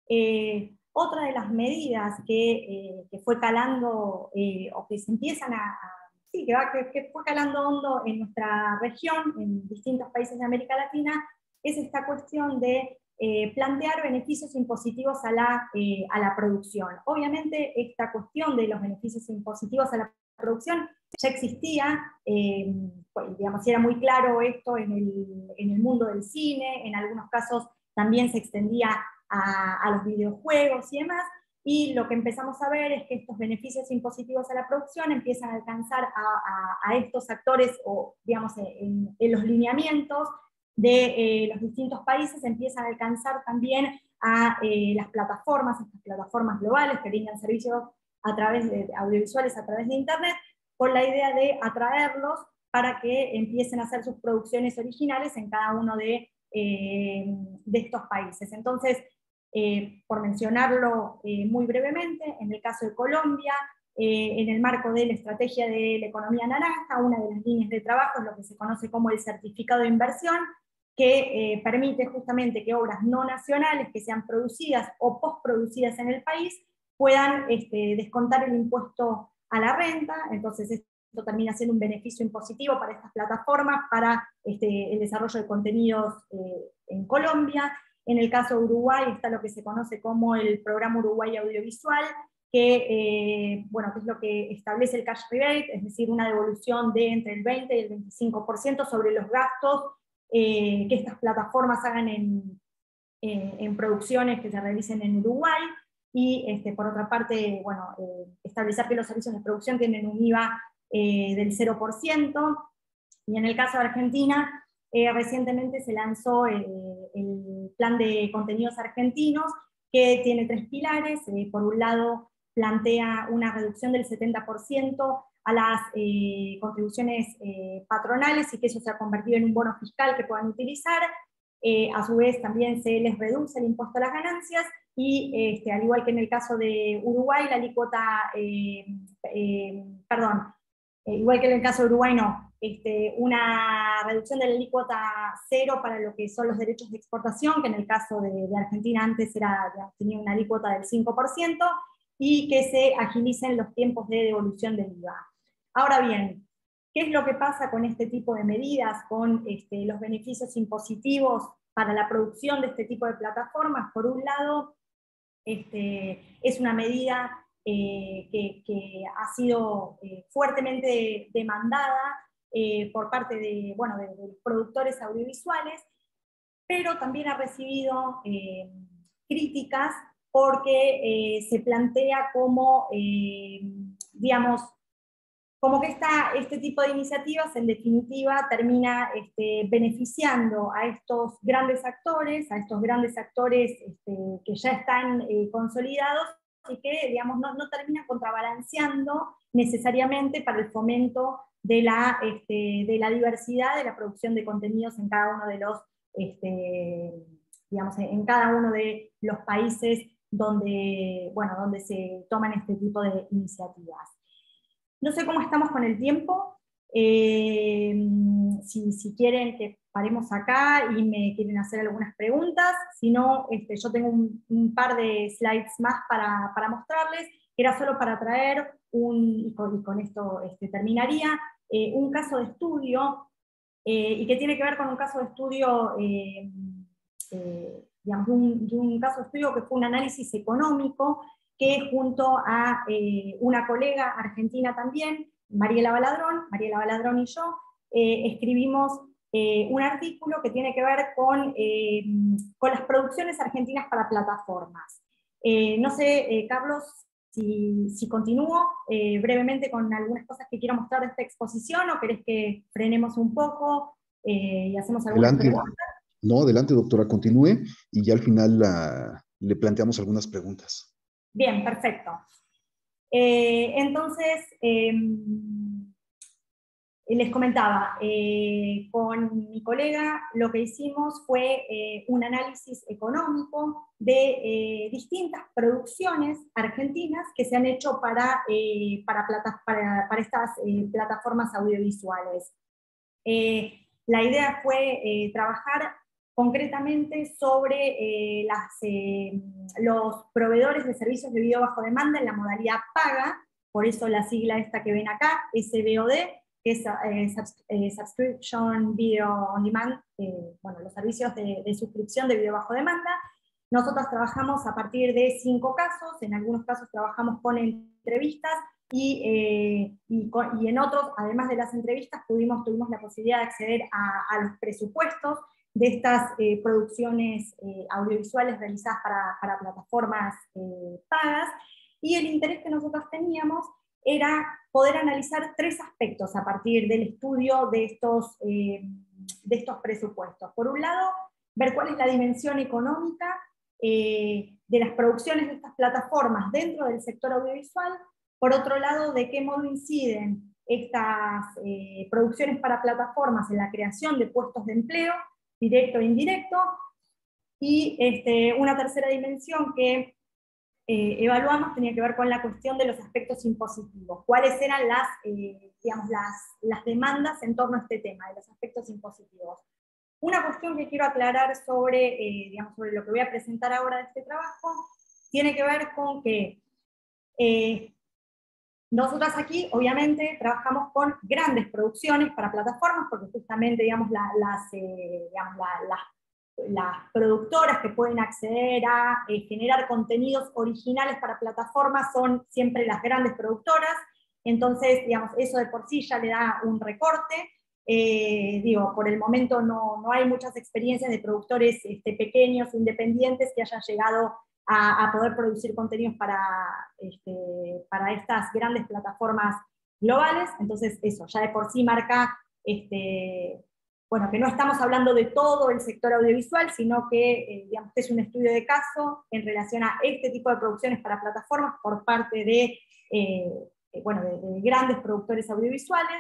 eh, otra de las medidas que, eh, que fue calando, eh, o que se empiezan a, a sí, que, va, que, que fue calando hondo en nuestra región, en distintos países de América Latina, es esta cuestión de eh, plantear beneficios impositivos a la, eh, a la producción. Obviamente esta cuestión de los beneficios impositivos a la producción ya existía, eh, pues, digamos, era muy claro esto en el, en el mundo del cine, en algunos casos también se extendía a, a los videojuegos y demás, y lo que empezamos a ver es que estos beneficios impositivos a la producción empiezan a alcanzar a, a, a estos actores, o digamos, en, en los lineamientos de eh, los distintos países, empiezan a alcanzar también a eh, las plataformas, estas plataformas globales que brindan servicios a través de audiovisuales a través de Internet, con la idea de atraerlos para que empiecen a hacer sus producciones originales en cada uno de, eh, de estos países. Entonces, eh, por mencionarlo eh, muy brevemente, en el caso de Colombia, eh, en el marco de la estrategia de la economía naranja, una de las líneas de trabajo es lo que se conoce como el certificado de inversión, que eh, permite justamente que obras no nacionales que sean producidas o postproducidas en el país puedan este, descontar el impuesto a la renta. Entonces esto termina siendo un beneficio impositivo para estas plataformas, para este, el desarrollo de contenidos eh, en Colombia. En el caso de Uruguay está lo que se conoce como el Programa Uruguay Audiovisual, que, eh, bueno, que es lo que establece el cash rebate, es decir, una devolución de entre el veinte y el veinticinco por ciento sobre los gastos eh, que estas plataformas hagan en, eh, en producciones que se realicen en Uruguay. Y este, por otra parte, bueno, eh, establecer que los servicios de producción tienen un I V A eh, del cero por ciento. Y en el caso de Argentina, eh, recientemente se lanzó eh, el plan de contenidos argentinos, que tiene tres pilares. Eh, por un lado, plantea una reducción del setenta por ciento a las eh, contribuciones eh, patronales, y que eso se ha convertido en un bono fiscal que puedan utilizar. Eh, a su vez también se les reduce el impuesto a las ganancias, y este, al igual que en el caso de Uruguay, la alícuota, eh, eh, perdón, eh, igual que en el caso de Uruguay no, este, una reducción de la alícuota cero para lo que son los derechos de exportación, que en el caso de, de Argentina antes era, tenía una alícuota del cinco por ciento, y que se agilicen los tiempos de devolución del I V A. Ahora bien, ¿qué es lo que pasa con este tipo de medidas, con este, los beneficios impositivos para la producción de este tipo de plataformas? Por un lado, este, es una medida eh, que, que ha sido eh, fuertemente demandada eh, por parte de, bueno, de, de los productores audiovisuales, pero también ha recibido eh, críticas porque eh, se plantea como, eh, digamos, como que esta, este tipo de iniciativas en definitiva termina este, beneficiando a estos grandes actores, a estos grandes actores este, que ya están eh, consolidados, y que, digamos, no, no terminan contrabalanceando necesariamente para el fomento de la, este, de la diversidad de la producción de contenidos en cada uno de los, este, digamos, en cada uno de los países donde, bueno, donde se toman este tipo de iniciativas. No sé cómo estamos con el tiempo, eh, si, si quieren que paremos acá y me quieren hacer algunas preguntas, si no, este, yo tengo un, un par de slides más para, para mostrarles, que era solo para traer un, y con, y con esto este, terminaría, eh, un caso de estudio, eh, y que tiene que ver con un caso de estudio, eh, eh, digamos, de un, de un caso de estudio que fue un análisis económico, que junto a eh, una colega argentina también, Mariela Baladrón, Mariela Baladrón y yo, eh, escribimos eh, un artículo que tiene que ver con, eh, con las producciones argentinas para plataformas. Eh, no sé, eh, Carlos, si, si continúo eh, brevemente con algunas cosas que quiero mostrar de esta exposición, o querés que frenemos un poco eh, y hacemos algunas
Adelante.
preguntas.
No, adelante, doctora, continúe y ya al final la, le planteamos algunas preguntas.
Bien, perfecto. Eh, entonces, eh, les comentaba, eh, con mi colega lo que hicimos fue eh, un análisis económico de eh, distintas producciones argentinas que se han hecho para, eh, para, plata, para, para estas eh, plataformas audiovisuales. Eh, la idea fue eh, trabajar concretamente sobre eh, las, eh, los proveedores de servicios de video bajo demanda en la modalidad paga, por eso la sigla esta que ven acá, S V O D, que es eh, subs, eh, Subscription Video On Demand, eh, bueno, los servicios de, de suscripción de video bajo demanda. Nosotros trabajamos a partir de cinco casos, en algunos casos trabajamos con entrevistas, y, eh, y, con, y en otros, además de las entrevistas, pudimos, tuvimos la posibilidad de acceder a, a los presupuestos de estas eh, producciones eh, audiovisuales realizadas para, para plataformas eh, pagas, y el interés que nosotros teníamos era poder analizar tres aspectos a partir del estudio de estos, eh, de estos presupuestos. Por un lado, ver cuál es la dimensión económica eh, de las producciones de estas plataformas dentro del sector audiovisual. Por otro lado, de qué modo inciden estas eh, producciones para plataformas en la creación de puestos de empleo, directo e indirecto. Y este, una tercera dimensión que Eh, evaluamos tenía que ver con la cuestión de los aspectos impositivos, cuáles eran las, eh, digamos, las, las demandas en torno a este tema, de los aspectos impositivos. Una cuestión que quiero aclarar sobre, eh, digamos, sobre lo que voy a presentar ahora de este trabajo, tiene que ver con que eh, nosotras aquí, obviamente, trabajamos con grandes producciones para plataformas, porque justamente, digamos, la, las, eh, digamos, la, las las productoras que pueden acceder a eh, generar contenidos originales para plataformas son siempre las grandes productoras, entonces, digamos, eso de por sí ya le da un recorte. Eh, digo, por el momento no, no hay muchas experiencias de productores este, pequeños, independientes, que hayan llegado a, a poder producir contenidos para, este, para estas grandes plataformas globales, entonces eso, ya de por sí marca este, bueno, que no estamos hablando de todo el sector audiovisual, sino que eh, digamos, es un estudio de caso en relación a este tipo de producciones para plataformas por parte de, eh, bueno, de, de grandes productores audiovisuales.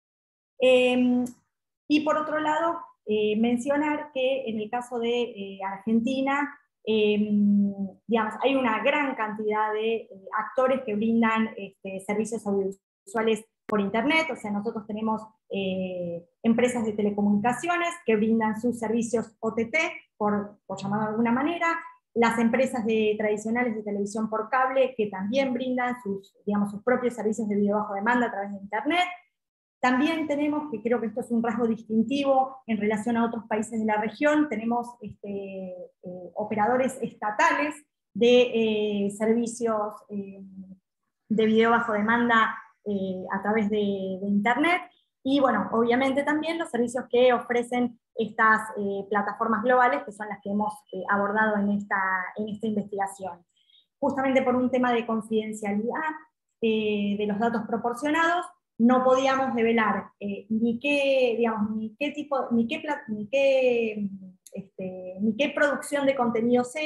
Eh, y por otro lado, eh, mencionar que en el caso de eh, Argentina, eh, digamos, hay una gran cantidad de eh, actores que brindan este, servicios audiovisuales por internet, o sea, nosotros tenemos eh, empresas de telecomunicaciones que brindan sus servicios O T T, por, por llamarlo de alguna manera, las empresas de, tradicionales de televisión por cable que también brindan sus, digamos, sus propios servicios de video bajo demanda a través de internet. También tenemos, que creo que esto es un rasgo distintivo en relación a otros países de la región, tenemos este, eh, operadores estatales de eh, servicios eh, de video bajo demanda Eh, a través de, de internet, y bueno, obviamente también los servicios que ofrecen estas eh, plataformas globales, que son las que hemos eh, abordado en esta, en esta investigación. Justamente por un tema de confidencialidad eh, de los datos proporcionados, no podíamos develar eh, ni qué, digamos, ni qué tipo, ni qué, ni qué, este, ni qué producción de contenidos era,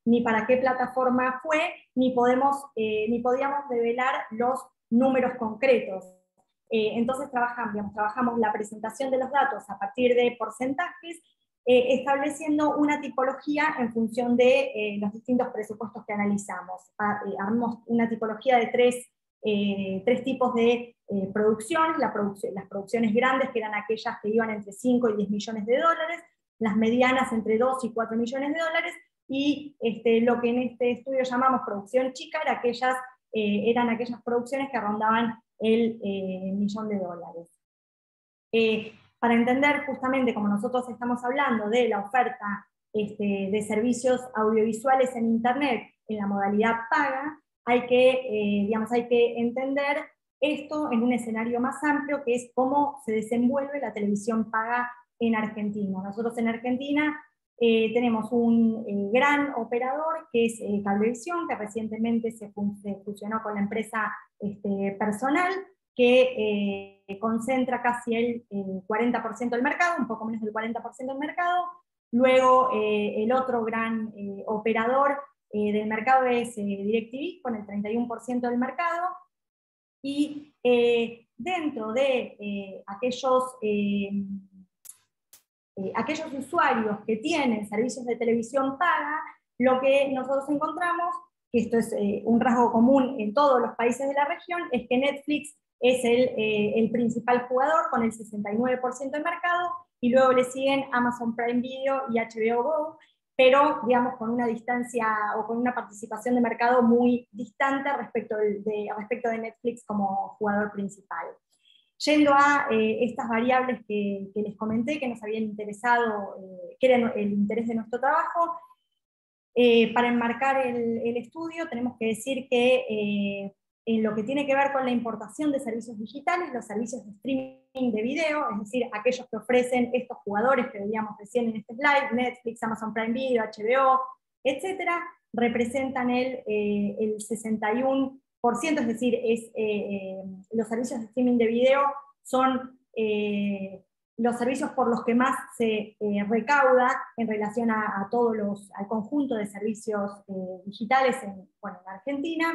ni para qué plataforma fue, ni, podemos, eh, ni podíamos develar los números concretos. Eh, entonces trabajamos, digamos, trabajamos la presentación de los datos a partir de porcentajes, eh, estableciendo una tipología en función de eh, los distintos presupuestos que analizamos. Armamos una tipología de tres, eh, tres tipos de eh, producciones, la produc las producciones grandes, que eran aquellas que iban entre cinco y diez millones de dólares, las medianas entre dos y cuatro millones de dólares, y este, lo que en este estudio llamamos producción chica, era aquellas, eh, eran aquellas producciones que rondaban el eh, millón de dólares. Eh, para entender justamente, como nosotros estamos hablando de la oferta este, de servicios audiovisuales en Internet en la modalidad paga, hay que, eh, digamos, hay que entender esto en un escenario más amplio, que es cómo se desenvuelve la televisión paga en Argentina. Nosotros en Argentina eh, tenemos un eh, gran operador que es eh, Cablevisión, que recientemente se, se fusionó con la empresa este, Personal, que eh, concentra casi el eh, cuarenta por ciento del mercado, un poco menos del cuarenta por ciento del mercado. Luego eh, el otro gran eh, operador eh, del mercado es eh, DirecTV, con el treinta y uno por ciento del mercado. Y eh, dentro de eh, aquellos, eh, eh, aquellos usuarios que tienen servicios de televisión paga, lo que nosotros encontramos, que esto es eh, un rasgo común en todos los países de la región, es que Netflix es el, eh, el principal jugador con el sesenta y nueve por ciento del mercado, y luego le siguen Amazon Prime Video y H B O Go, pero digamos con una distancia o con una participación de mercado muy distante respecto de, de, respecto de Netflix como jugador principal. Yendo a eh, estas variables que, que les comenté, que nos habían interesado, eh, que eran el interés de nuestro trabajo, eh, para enmarcar el, el estudio tenemos que decir que eh, en lo que tiene que ver con la importación de servicios digitales, los servicios de streaming de video, es decir, aquellos que ofrecen estos jugadores que veíamos recién en este slide, Netflix, Amazon Prime Video, H B O, etcétera, representan el, eh, el sesenta y uno por ciento, es decir, es, eh, los servicios de streaming de video son eh, los servicios por los que más se eh, recauda en relación a, a todos los, al conjunto de servicios eh, digitales en, bueno, en Argentina.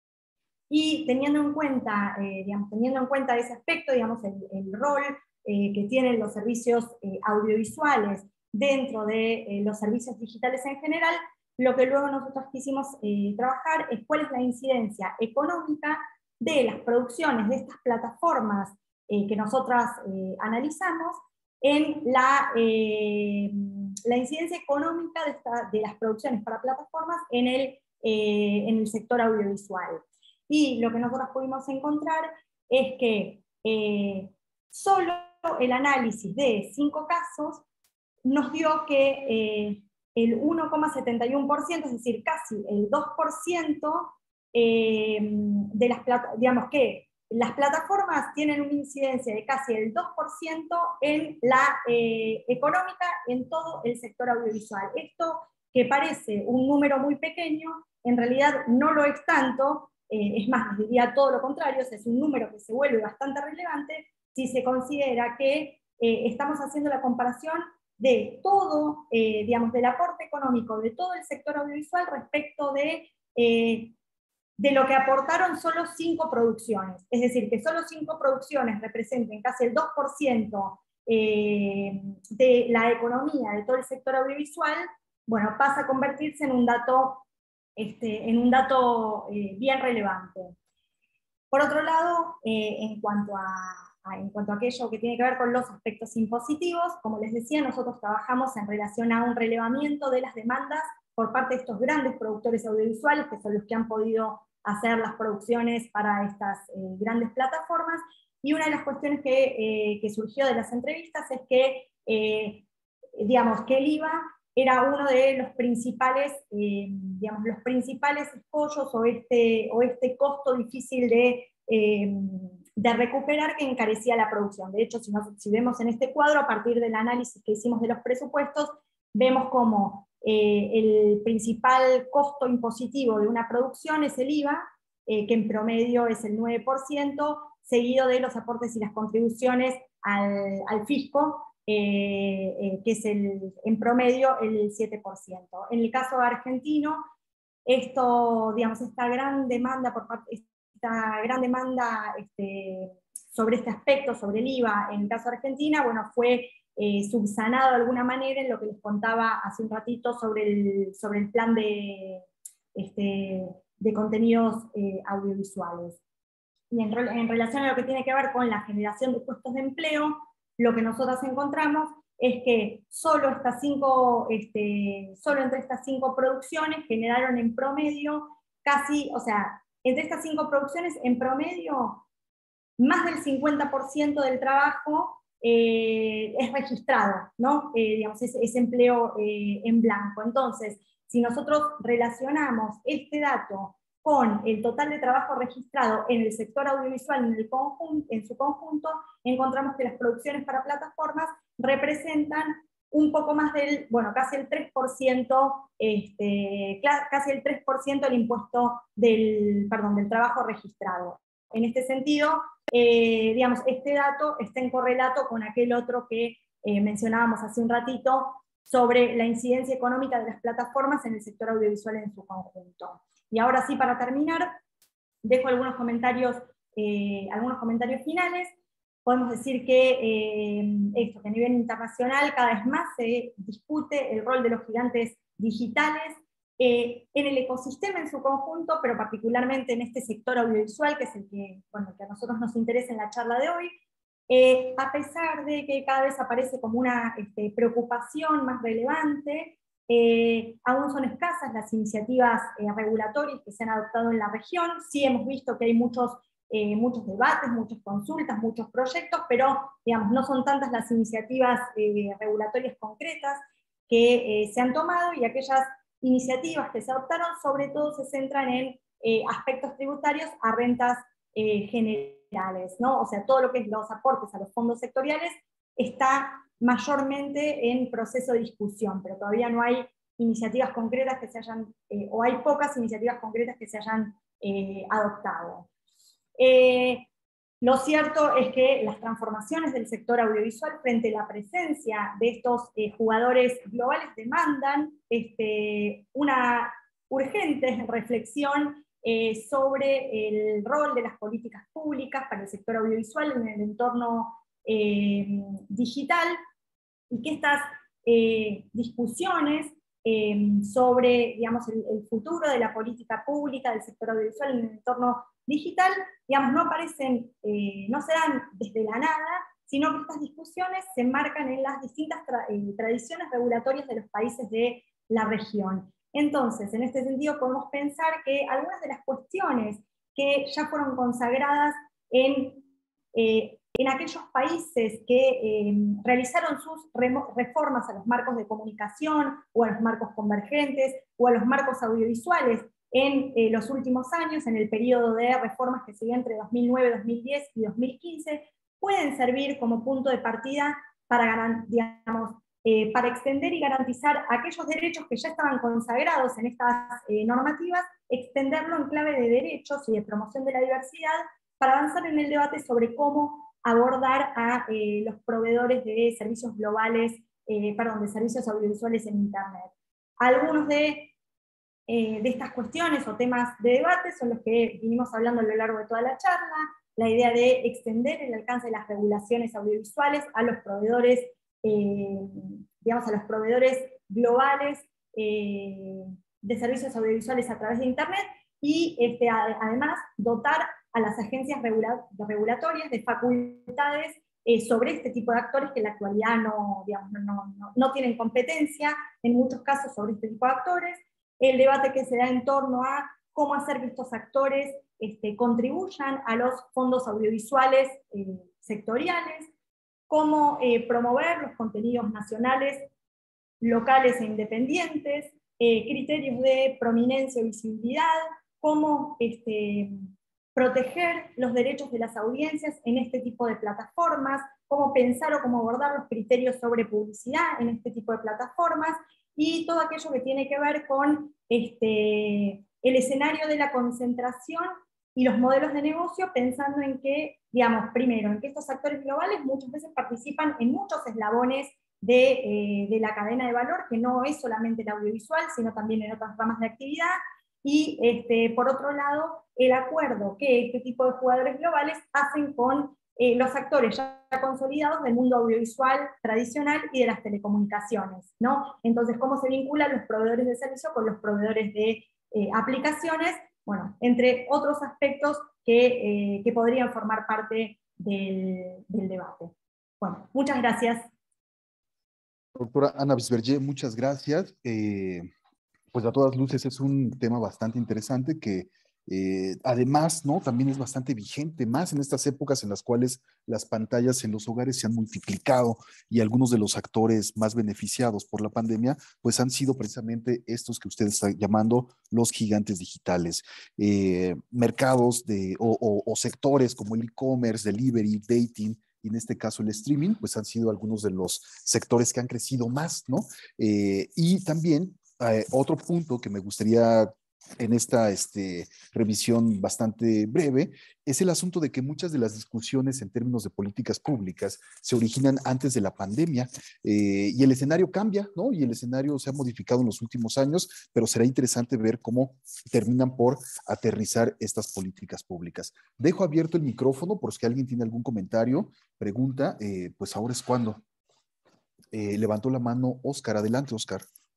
Y teniendo en cuenta, eh, digamos, teniendo en cuenta ese aspecto, digamos, el, el rol eh, que tienen los servicios eh, audiovisuales dentro de eh, los servicios digitales en general, lo que luego nosotros quisimos eh, trabajar es cuál es la incidencia económica de las producciones de estas plataformas eh, que nosotras eh, analizamos en la, eh, la incidencia económica de, esta, de las producciones para plataformas en el, eh, en el sector audiovisual. Y lo que nosotros pudimos encontrar es que eh, solo el análisis de cinco casos nos dio que eh, el uno coma setenta y uno por ciento, es decir, casi el dos por ciento eh, de las plataformas, digamos que las plataformas tienen una incidencia de casi el dos por ciento en la eh, económica en todo el sector audiovisual. Esto, que parece un número muy pequeño, en realidad no lo es tanto. Eh, es más, les diría todo lo contrario, o sea, es un número que se vuelve bastante relevante si se considera que eh, estamos haciendo la comparación de todo, eh, digamos, del aporte económico de todo el sector audiovisual respecto de, eh, de lo que aportaron solo cinco producciones. Es decir, que solo cinco producciones representen casi el dos por ciento eh, de la economía de todo el sector audiovisual, bueno, pasa a convertirse en un dato Este, en un dato eh, bien relevante. Por otro lado, eh, en, cuanto a, a, en cuanto a aquello que tiene que ver con los aspectos impositivos, como les decía, nosotros trabajamos en relación a un relevamiento de las demandas por parte de estos grandes productores audiovisuales, que son los que han podido hacer las producciones para estas eh, grandes plataformas, y una de las cuestiones que, eh, que surgió de las entrevistas es que, eh, digamos, que el I V A era uno de los principales, eh, digamos, los principales escollos o este, o este costo difícil de, eh, de recuperar que encarecía la producción. De hecho, si, nos, si vemos en este cuadro, a partir del análisis que hicimos de los presupuestos, vemos como eh, el principal costo impositivo de una producción es el I V A, eh, que en promedio es el nueve por ciento, seguido de los aportes y las contribuciones al, al fisco, eh, eh, que es el, en promedio el siete por ciento. En el caso argentino, esto, digamos, esta gran demanda por parte, esta gran demanda este, sobre este aspecto, sobre el I V A, en el caso de Argentina, bueno, fue eh, subsanado de alguna manera en lo que les contaba hace un ratito sobre el, sobre el plan de, este, de contenidos eh, audiovisuales. Y en, en relación a lo que tiene que ver con la generación de puestos de empleo, lo que nosotros encontramos es que solo, estas cinco, este, solo entre estas cinco producciones generaron en promedio casi, o sea, entre estas cinco producciones en promedio más del cincuenta por ciento del trabajo eh, es registrado, ¿no? Eh, digamos, es, es empleo eh, en blanco. Entonces, si nosotros relacionamos este dato con el total de trabajo registrado en el sector audiovisual en, el conjunto, en su conjunto, encontramos que las producciones para plataformas representan un poco más del, bueno, casi el tres por ciento, este, casi el tres por ciento del impuesto del, perdón, del trabajo registrado. En este sentido, eh, digamos, este dato está en correlato con aquel otro que eh, mencionábamos hace un ratito sobre la incidencia económica de las plataformas en el sector audiovisual en su conjunto. Y ahora sí, para terminar, dejo algunos comentarios, eh, algunos comentarios finales. Podemos decir que eh, esto, que a nivel internacional cada vez más se discute el rol de los gigantes digitales eh, en el ecosistema en su conjunto, pero particularmente en este sector audiovisual, que es el que, bueno, el que a nosotros nos interesa en la charla de hoy, eh, a pesar de que cada vez aparece como una este, preocupación más relevante, eh, aún son escasas las iniciativas eh, regulatorias que se han adoptado en la región. Sí hemos visto que hay muchos, eh, muchos debates, muchas consultas, muchos proyectos, pero digamos, no son tantas las iniciativas eh, regulatorias concretas que eh, se han tomado, y aquellas iniciativas que se adoptaron sobre todo se centran en eh, aspectos tributarios a rentas eh, generales, ¿no? O sea, todo lo que es los aportes a los fondos sectoriales está mayormente en proceso de discusión, pero todavía no hay iniciativas concretas que se hayan, eh, o hay pocas iniciativas concretas que se hayan eh, adoptado. Eh, Lo cierto es que las transformaciones del sector audiovisual frente a la presencia de estos eh, jugadores globales demandan este, una urgente reflexión eh, sobre el rol de las políticas públicas para el sector audiovisual en el entorno eh, digital, y que estas eh, discusiones eh, sobre, digamos, el, el futuro de la política pública del sector audiovisual en el entorno digital, digamos, no aparecen, eh, no se dan desde la nada, sino que estas discusiones se enmarcan en las distintas tra eh, tradiciones regulatorias de los países de la región. Entonces, en este sentido, podemos pensar que algunas de las cuestiones que ya fueron consagradas en, eh, en aquellos países que eh, realizaron sus reformas a los marcos de comunicación, o a los marcos convergentes, o a los marcos audiovisuales, en eh, los últimos años, en el periodo de reformas que se dio entre dos mil nueve, dos mil diez y dos mil quince, pueden servir como punto de partida para, digamos, eh, para extender y garantizar aquellos derechos que ya estaban consagrados en estas eh, normativas, extenderlo en clave de derechos y de promoción de la diversidad, para avanzar en el debate sobre cómo abordar a eh, los proveedores de servicios globales, eh, perdón, de servicios audiovisuales en Internet. Algunos de Eh, de estas cuestiones o temas de debate son los que vinimos hablando a lo largo de toda la charla: la idea de extender el alcance de las regulaciones audiovisuales a los proveedores, eh, digamos, a los proveedores globales eh, de servicios audiovisuales a través de Internet, y este, además dotar a las agencias regula regulatorias de facultades eh, sobre este tipo de actores que en la actualidad no, digamos, no, no, no tienen competencia en muchos casos sobre este tipo de actores. El debate que se da en torno a cómo hacer que estos actores este, contribuyan a los fondos audiovisuales eh, sectoriales, cómo eh, promover los contenidos nacionales, locales e independientes, eh, criterios de prominencia y visibilidad, cómo este, proteger los derechos de las audiencias en este tipo de plataformas, cómo pensar o cómo abordar los criterios sobre publicidad en este tipo de plataformas, y todo aquello que tiene que ver con este, el escenario de la concentración y los modelos de negocio pensando en que, digamos, primero, en que estos actores globales muchas veces participan en muchos eslabones de, eh, de la cadena de valor, que no es solamente el audiovisual, sino también en otras ramas de actividad, y este, por otro lado, el acuerdo que este tipo de jugadores globales hacen con eh, los actores ya consolidados del mundo audiovisual tradicional y de las telecomunicaciones, ¿no? Entonces, cómo se vinculan los proveedores de servicio con los proveedores de eh, aplicaciones, bueno, entre otros aspectos que, eh, que podrían formar parte del, del debate. Bueno, muchas gracias.
Doctora Ana Bisberger, muchas gracias. Eh, pues a todas luces es un tema bastante interesante que eh, además, ¿no? También es bastante vigente, más en estas épocas en las cuales las pantallas en los hogares se han multiplicado y algunos de los actores más beneficiados por la pandemia, pues han sido precisamente estos que usted está llamando los gigantes digitales. Eh, mercados de, o, o, o sectores como el e-commerce, delivery, dating, y en este caso el streaming, pues han sido algunos de los sectores que han crecido más, ¿no? Eh, y también eh, otro punto que me gustaría en esta este, revisión bastante breve es el asunto de que muchas de las discusiones en términos de políticas públicas se originan antes de la pandemia eh, y el escenario cambia, ¿no? Y el escenario se ha modificado en los últimos años, pero será interesante ver cómo terminan por aterrizar estas políticas públicas. Dejo abierto el micrófono por si alguien tiene algún comentario, pregunta, eh, pues ahora es cuando. Eh, levantó la mano Oscar. Adelante, Oscar.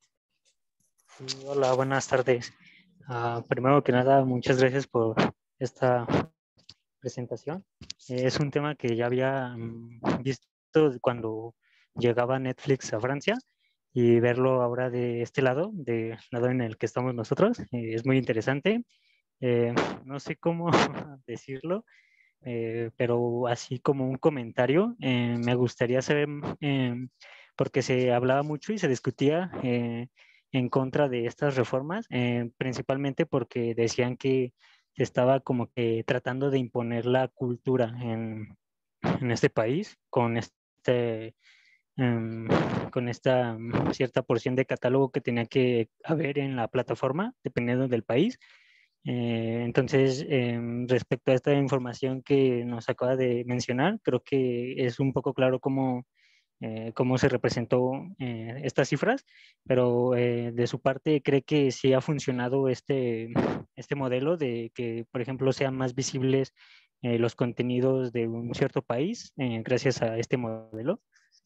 Hola, buenas tardes. Uh, primero que nada, muchas gracias por esta presentación. Eh, es un tema que ya había um, visto cuando llegaba Netflix a Francia y verlo ahora de este lado, del lado en el que estamos nosotros, eh, es muy interesante. Eh, no sé cómo decirlo, eh, pero así como un comentario, eh, me gustaría saber, eh, porque se hablaba mucho y se discutía eh, en contra de estas reformas, eh, principalmente porque decían que se estaba como que tratando de imponer la cultura en, en este país con este um, con esta um, cierta porción de catálogo que tenía que haber en la plataforma, dependiendo del país. Eh, entonces, eh, respecto a esta información que nos acaba de mencionar, creo que es un poco claro cómo eh, cómo se representó eh, estas cifras, pero eh, de su parte cree que sí ha funcionado este, este modelo de que, por ejemplo, sean más visibles eh, los contenidos de un cierto país eh, gracias a este modelo.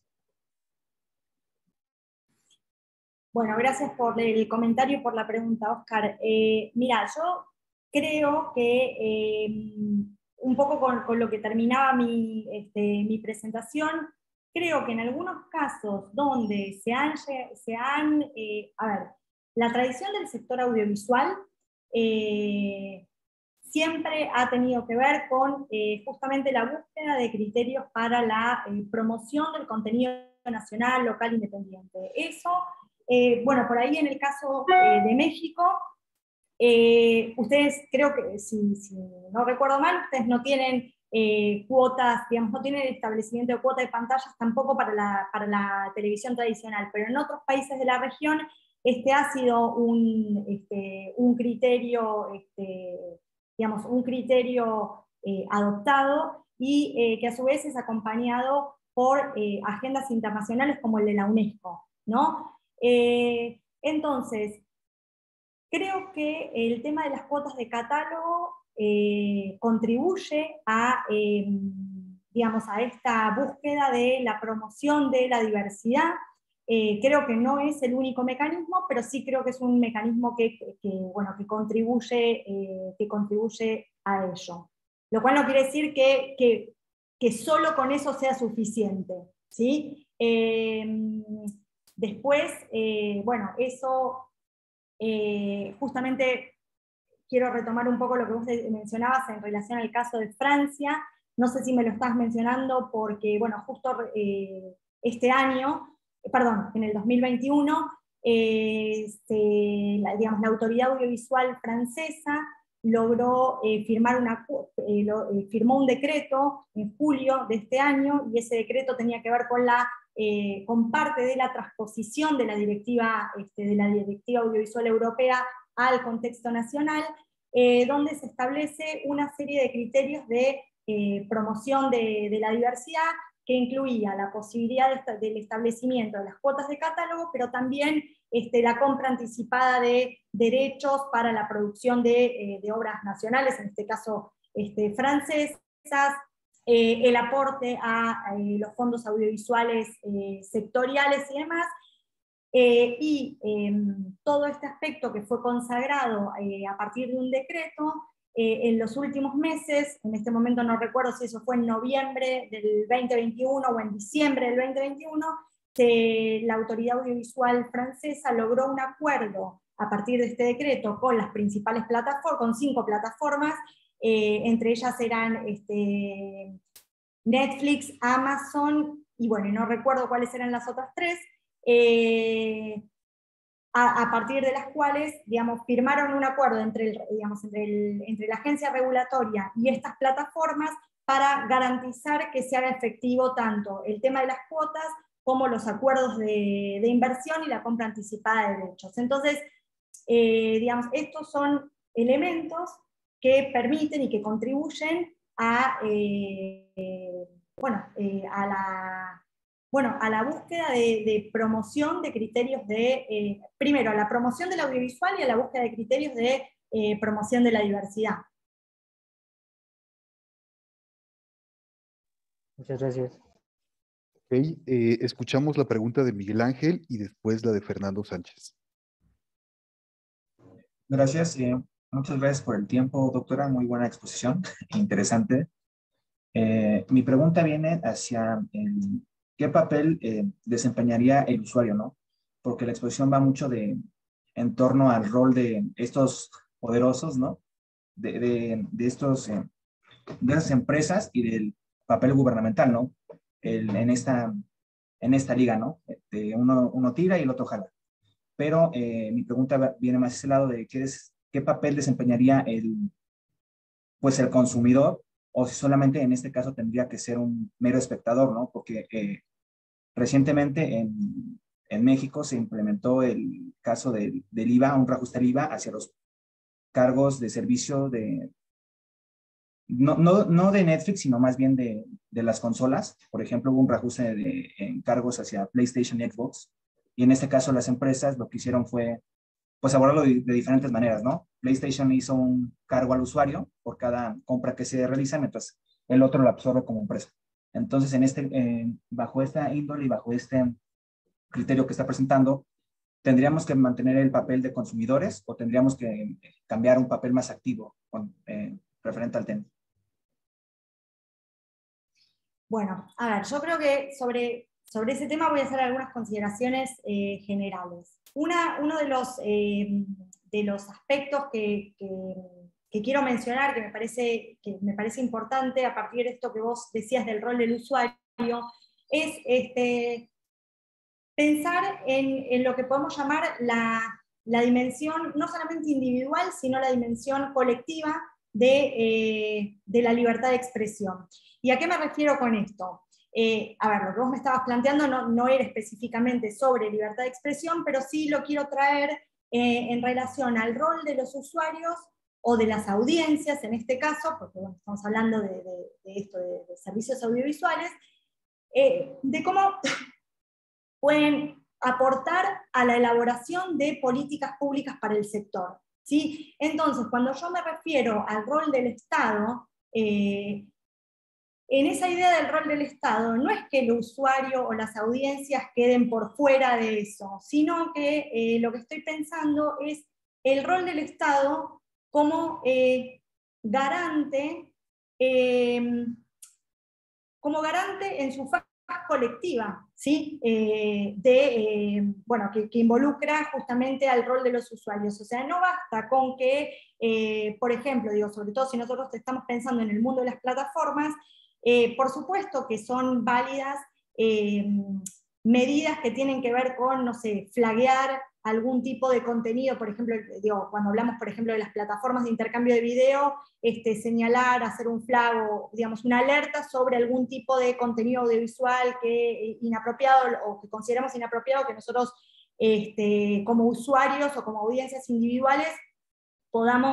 Bueno, gracias por el comentario y por la pregunta, Oscar. Eh, mira, yo creo que eh, un poco con, con, lo que terminaba mi, este, mi presentación, creo que en algunos casos donde se han, se han eh, a ver, la tradición del sector audiovisual eh, siempre ha tenido que ver con eh, justamente la búsqueda de criterios para la eh, promoción del contenido nacional, local, independiente. Eso, eh, bueno, por ahí en el caso eh, de México, eh, ustedes creo que, si, si no recuerdo mal, ustedes no tienen eh, cuotas, digamos, no tienen establecimiento de cuota de pantallas tampoco para la, para la televisión tradicional, pero en otros países de la región este ha sido un, este, un criterio, este, digamos, un criterio eh, adoptado y eh, que a su vez es acompañado por eh, agendas internacionales como el de la UNESCO, ¿no? Eh, entonces, creo que el tema de las cuotas de catálogo eh, contribuye a, eh, digamos, a esta búsqueda de la promoción de la diversidad. Eh, creo que no es el único mecanismo, pero sí creo que es un mecanismo que, que, bueno, que, contribuye, eh, que contribuye a ello. Lo cual no quiere decir que, que, que solo con eso sea suficiente, ¿sí? Eh, después, eh, bueno, eso... Eh, justamente quiero retomar un poco lo que vos mencionabas en relación al caso de Francia. No sé si me lo estás mencionando porque, bueno, justo eh, este año, eh, perdón, en el dos mil veintiuno, eh, se, la, digamos, la autoridad audiovisual francesa logró eh, firmar una, eh, lo, eh, firmó un decreto en julio de este año, y ese decreto tenía que ver con la Eh, con parte de la transposición de la directiva, este, de la directiva audiovisual europea al contexto nacional, eh, donde se establece una serie de criterios de eh, promoción de, de la diversidad, que incluía la posibilidad de esta, del establecimiento de las cuotas de catálogo, pero también este, la compra anticipada de derechos para la producción de, eh, de obras nacionales, en este caso este, francesas, eh, el aporte a, a los fondos audiovisuales eh, sectoriales y demás, eh, y eh, todo este aspecto que fue consagrado eh, a partir de un decreto, eh, en los últimos meses, en este momento no recuerdo si eso fue en noviembre del veinte veintiuno o en diciembre del veinte veintiuno, que la autoridad audiovisual francesa logró un acuerdo a partir de este decreto con las principales plataformas, con cinco plataformas, eh, entre ellas eran este, Netflix, Amazon, y bueno, no recuerdo cuáles eran las otras tres, eh, a, a partir de las cuales, digamos, firmaron un acuerdo entre, el, digamos, entre, el, entre la agencia regulatoria y estas plataformas para garantizar que se haga efectivo tanto el tema de las cuotas como los acuerdos de, de inversión y la compra anticipada de derechos. Entonces, eh, digamos, estos son elementos que permiten y que contribuyen a, eh, bueno, eh, a la... Bueno, a la búsqueda de, de promoción de criterios de, eh, primero, a la promoción del audiovisual y a la búsqueda de criterios de eh, promoción de la diversidad.
Muchas gracias.
Ok, eh, escuchamos la pregunta de Miguel Ángel y después la de Fernando Sánchez.
Gracias, eh, muchas gracias por el tiempo, doctora, muy buena exposición, interesante. Eh, mi pregunta viene hacia el... ¿Qué papel eh, desempeñaría el usuario, no? Porque la exposición va mucho de, en torno al rol de estos poderosos, ¿no? De, de, de, estos, eh, de esas empresas y del papel gubernamental, ¿no? El, en, esta, en esta liga, ¿no? De uno, uno tira y el otro jala. Pero eh, mi pregunta viene más a ese lado de qué, es, qué papel desempeñaría el, pues el consumidor, o si solamente en este caso tendría que ser un mero espectador, ¿no? Porque eh, recientemente en, en México se implementó el caso del, del I V A, un reajuste del I V A hacia los cargos de servicio de, no, no, no de Netflix, sino más bien de, de las consolas. Por ejemplo, hubo un reajuste de, en cargos hacia PlayStation y Xbox, y en este caso las empresas lo que hicieron fue, pues abordarlo de, de diferentes maneras, ¿no? PlayStation hizo un cargo al usuario por cada compra que se realiza, mientras el otro lo absorbe como empresa. Entonces, en este, eh, bajo esta índole y bajo este criterio que está presentando, ¿tendríamos que mantener el papel de consumidores o tendríamos que cambiar un papel más activo con, eh, referente al tema?
Bueno, a ver, yo creo que sobre, sobre ese tema voy a hacer algunas consideraciones eh, generales. Una, uno de los, eh, de los aspectos que, que, que quiero mencionar, que me, parece, que me parece importante a partir de esto que vos decías del rol del usuario, es este, pensar en, en lo que podemos llamar la, la dimensión no solamente individual, sino la dimensión colectiva de, eh, de la libertad de expresión. ¿Y a qué me refiero con esto? Eh, a ver, lo que vos me estabas planteando no, no era específicamente sobre libertad de expresión, pero sí lo quiero traer eh, en relación al rol de los usuarios o de las audiencias, en este caso, porque bueno, estamos hablando de, de, de esto, de, de servicios audiovisuales, eh, de cómo pueden aportar a la elaboración de políticas públicas para el sector, ¿sí? Entonces, cuando yo me refiero al rol del Estado, eh, en esa idea del rol del Estado, no es que el usuario o las audiencias queden por fuera de eso, sino que eh, lo que estoy pensando es el rol del Estado como eh, garante, eh, como garante en su fase colectiva, ¿sí? Eh, de, eh, bueno, que, que involucra justamente al rol de los usuarios. O sea, no basta con que, eh, por ejemplo, digo, sobre todo si nosotros estamos pensando en el mundo de las plataformas, eh, por supuesto que son válidas eh, medidas que tienen que ver con, no sé, flaguear algún tipo de contenido, por ejemplo, digo, cuando hablamos, por ejemplo, de las plataformas de intercambio de video, este, señalar, hacer un flag o, digamos, una alerta sobre algún tipo de contenido audiovisual que inapropiado o que consideramos inapropiado, que nosotros este, como usuarios o como audiencias individuales podamos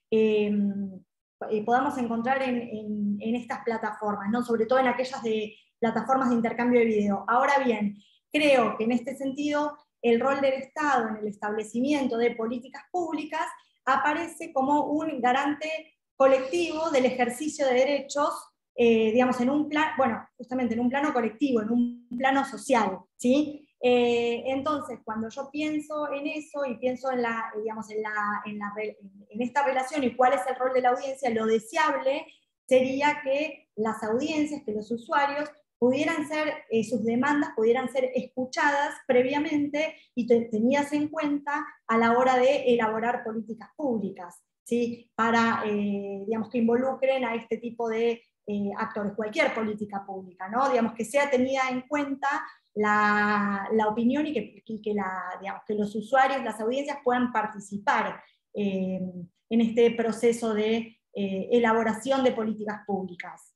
eh, eh, podamos encontrar en, en, en estas plataformas, ¿no? Sobre todo en aquellas de plataformas de intercambio de video. Ahora bien, creo que en este sentido el rol del Estado en el establecimiento de políticas públicas aparece como un garante colectivo del ejercicio de derechos, eh, digamos, en un plan, bueno, justamente en un plano colectivo, en un plano social, ¿sí? Eh, entonces, cuando yo pienso en eso y pienso en, la, digamos, en, la, en, la, en esta relación y cuál es el rol de la audiencia, lo deseable sería que las audiencias, que los usuarios pudieran ser, eh, sus demandas pudieran ser escuchadas previamente y te, tenidas en cuenta a la hora de elaborar políticas públicas, ¿sí? Para, eh, digamos, que involucren a este tipo de eh, actores, cualquier política pública, ¿no? Digamos, que sea tenida en cuenta la, la opinión y que, y que, la, digamos, que los usuarios, las audiencias puedan participar eh, en este proceso de eh, elaboración de políticas públicas.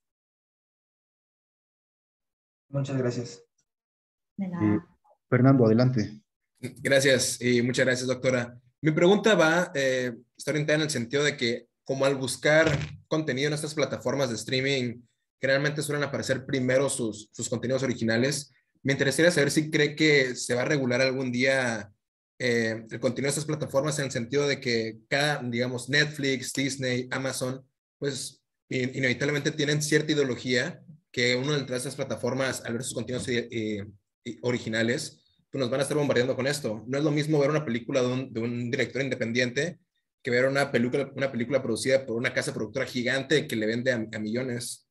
Muchas gracias.
De nada.
Eh, Fernando, adelante.
Gracias y muchas gracias, doctora. Mi pregunta va, eh, está orientada en el sentido de que, como al buscar contenido en estas plataformas de streaming, generalmente suelen aparecer primero sus, sus contenidos originales. Me interesaría saber si cree que se va a regular algún día eh, el contenido de estas plataformas, en el sentido de que cada, digamos, Netflix, Disney, Amazon, pues in inevitablemente tienen cierta ideología que uno de estas plataformas, al ver sus contenidos eh, eh, originales, pues nos van a estar bombardeando con esto. No es lo mismo ver una película de un, de un director independiente que ver una película, una película producida por una casa productora gigante que le vende a, a millones.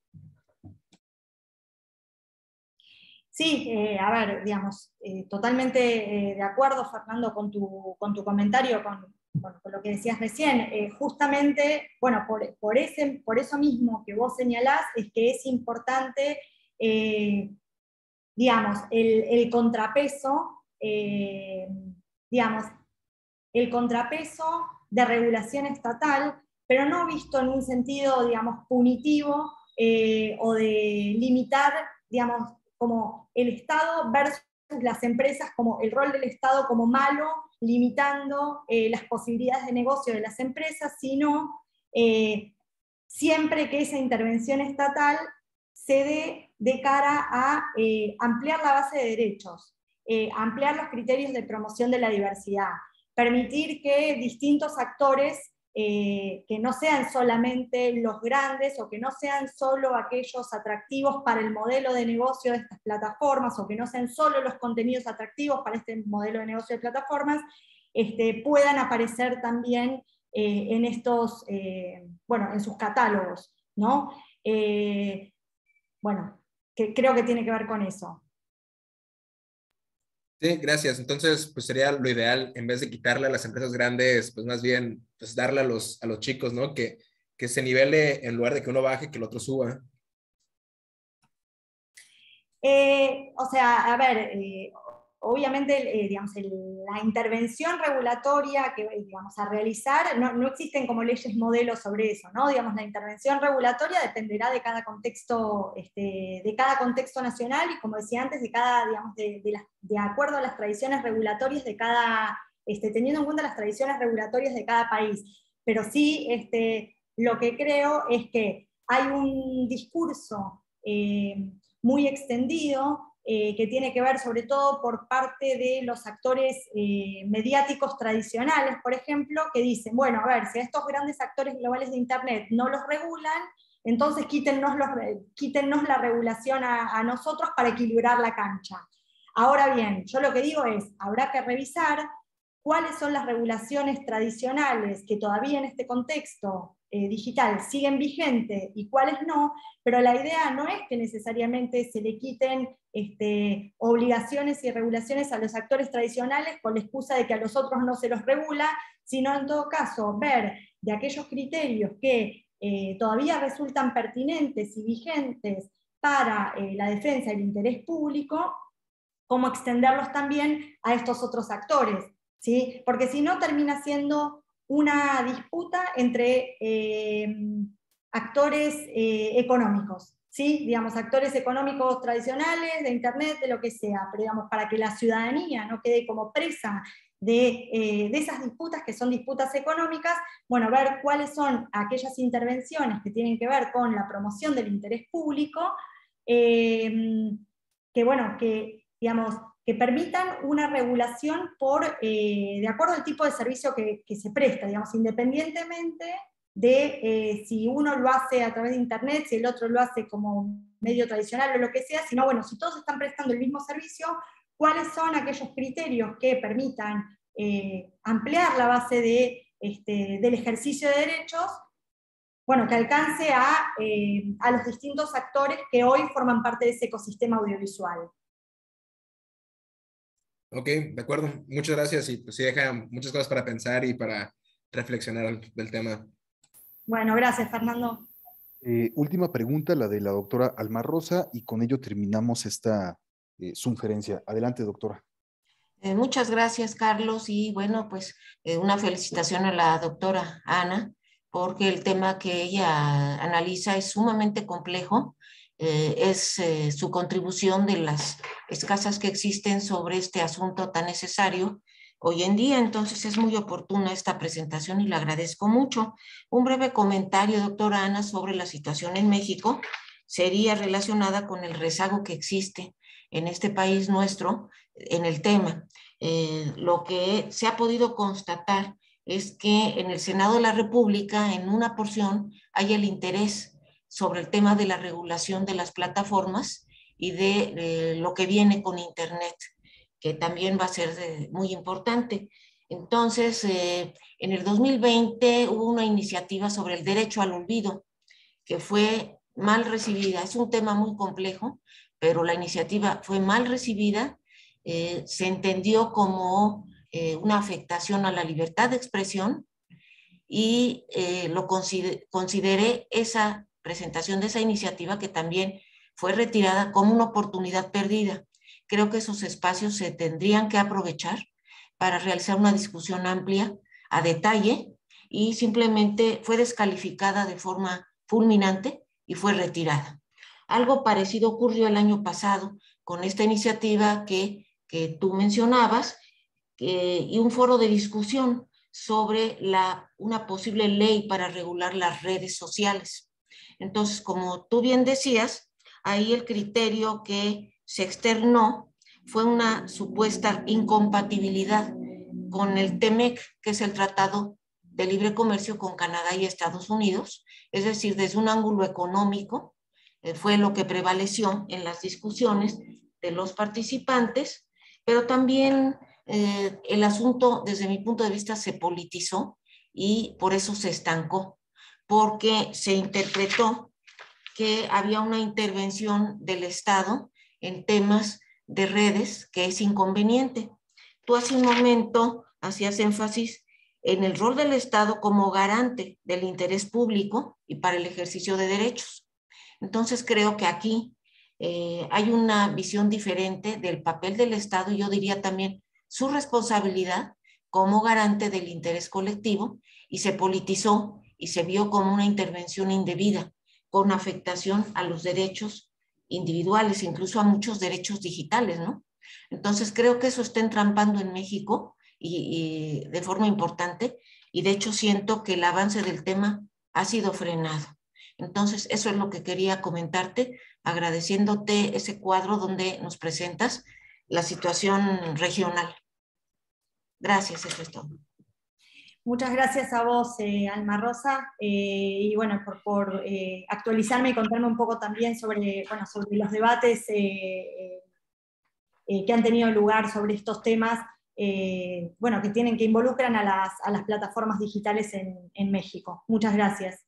Sí, eh, a ver, digamos, eh, totalmente eh, de acuerdo, Fernando, con tu, con tu comentario, con, bueno, con lo que decías recién. Eh, justamente, bueno, por, por, ese, por eso mismo que vos señalás, es que es importante, eh, digamos, el, el contrapeso, eh, digamos, el contrapeso de regulación estatal, pero no visto en un sentido, digamos, punitivo eh, o de limitar, digamos, como el Estado versus las empresas, como el rol del Estado como malo, limitando eh, las posibilidades de negocio de las empresas, sino eh, siempre que esa intervención estatal se dé de cara a eh, ampliar la base de derechos, eh, ampliar los criterios de promoción de la diversidad, permitir que distintos actores, eh, que no sean solamente los grandes o que no sean solo aquellos atractivos para el modelo de negocio de estas plataformas o que no sean solo los contenidos atractivos para este modelo de negocio de plataformas, este, puedan aparecer también eh, en estos, eh, bueno, en sus catálogos, ¿no? Eh, bueno, que creo que tiene que ver con eso.
Sí, gracias. Entonces, pues sería lo ideal, en vez de quitarle a las empresas grandes, pues más bien, pues darle a los, a los chicos, ¿no? Que, que se nivele, en lugar de que uno baje, que el otro suba.
Eh, o sea, a ver, eh, obviamente, eh, digamos, el, la intervención regulatoria que digamos, a realizar, no, no existen como leyes modelos sobre eso, ¿no? Digamos, la intervención regulatoria dependerá de cada contexto, este, de cada contexto nacional y, como decía antes, de cada, digamos, de, de, la, de acuerdo a las tradiciones regulatorias de cada, este, teniendo en cuenta las tradiciones regulatorias de cada país. Pero sí, este, lo que creo es que hay un discurso eh, muy extendido, eh, que tiene que ver sobre todo por parte de los actores eh, mediáticos tradicionales, por ejemplo, que dicen, bueno, a ver, si a estos grandes actores globales de Internet no los regulan, entonces quítennos, los, quítennos la regulación a, a nosotros para equilibrar la cancha. Ahora bien, yo lo que digo es, habrá que revisar cuáles son las regulaciones tradicionales que todavía en este contexto eh, digital siguen vigentes y cuáles no, pero la idea no es que necesariamente se le quiten este, obligaciones y regulaciones a los actores tradicionales con la excusa de que a los otros no se los regula, sino en todo caso ver de aquellos criterios que eh, todavía resultan pertinentes y vigentes para eh, la defensa del interés público, cómo extenderlos también a estos otros actores. ¿Sí? Porque si no termina siendo una disputa entre eh, actores eh, económicos, ¿sí? Digamos, actores económicos tradicionales, de Internet, de lo que sea, pero digamos, para que la ciudadanía no quede como presa de, eh, de esas disputas que son disputas económicas, bueno, ver cuáles son aquellas intervenciones que tienen que ver con la promoción del interés público, eh, que, bueno, que, digamos, que permitan una regulación por, eh, de acuerdo al tipo de servicio que, que se presta, digamos, independientemente de eh, si uno lo hace a través de Internet, si el otro lo hace como medio tradicional o lo que sea, sino, bueno, si todos están prestando el mismo servicio, cuáles son aquellos criterios que permitan eh, ampliar la base de, este, del ejercicio de derechos, bueno, que alcance a, eh, a los distintos actores que hoy forman parte de ese ecosistema audiovisual.
Ok, de acuerdo. Muchas gracias y pues sí deja muchas cosas para pensar y para reflexionar del tema.
Bueno, gracias, Fernando.
Eh, última pregunta, la de la doctora Alma Rosa, y con ello terminamos esta eh, sugerencia. Adelante, doctora.
Eh, muchas gracias, Carlos, y bueno, pues eh, una felicitación a la doctora Ana, porque el tema que ella analiza es sumamente complejo. Eh, es eh, su contribución de las escasas que existen sobre este asunto tan necesario hoy en día, entonces es muy oportuna esta presentación y le agradezco mucho. Un breve comentario, doctora Ana, sobre la situación en México sería relacionada con el rezago que existe en este país nuestro en el tema. Eh, lo que se ha podido constatar es que en el Senado de la República, en una porción, hay el interés sobre el tema de la regulación de las plataformas y de eh, lo que viene con Internet, que también va a ser de, muy importante. Entonces, eh, en el dos mil veinte hubo una iniciativa sobre el derecho al olvido, que fue mal recibida. Es un tema muy complejo, pero la iniciativa fue mal recibida. Eh, se entendió como eh, una afectación a la libertad de expresión y eh, lo consider, consideré esa presentación de esa iniciativa, que también fue retirada, como una oportunidad perdida. Creo que esos espacios se tendrían que aprovechar para realizar una discusión amplia, a detalle, y simplemente fue descalificada de forma fulminante y fue retirada. Algo parecido ocurrió el año pasado con esta iniciativa que, que tú mencionabas, eh, y un foro de discusión sobre la, una posible ley para regular las redes sociales. Entonces, como tú bien decías, ahí el criterio que se externó fue una supuesta incompatibilidad con el T M E C, que es el Tratado de Libre Comercio con Canadá y Estados Unidos, es decir, desde un ángulo económico, eh, fue lo que prevaleció en las discusiones de los participantes, pero también eh, el asunto, desde mi punto de vista, se politizó y por eso se estancó, porque se interpretó que había una intervención del Estado en temas de redes que es inconveniente. Tú hace un momento hacías énfasis en el rol del Estado como garante del interés público y para el ejercicio de derechos. Entonces creo que aquí eh, hay una visión diferente del papel del Estado y yo diría también su responsabilidad como garante del interés colectivo, y se politizó y se vio como una intervención indebida con afectación a los derechos individuales, incluso a muchos derechos digitales, ¿no? Entonces creo que eso está entrampando en México y, y de forma importante, y de hecho siento que el avance del tema ha sido frenado. Entonces eso es lo que quería comentarte, agradeciéndote ese cuadro donde nos presentas la situación regional. Gracias, eso es todo.
Muchas gracias a vos, eh, Alma Rosa, eh, y bueno, por, por eh, actualizarme y contarme un poco también sobre, bueno, sobre los debates eh, eh, que han tenido lugar sobre estos temas, eh, bueno, que tienen, que involucran a las, a las plataformas digitales en, en México. Muchas gracias.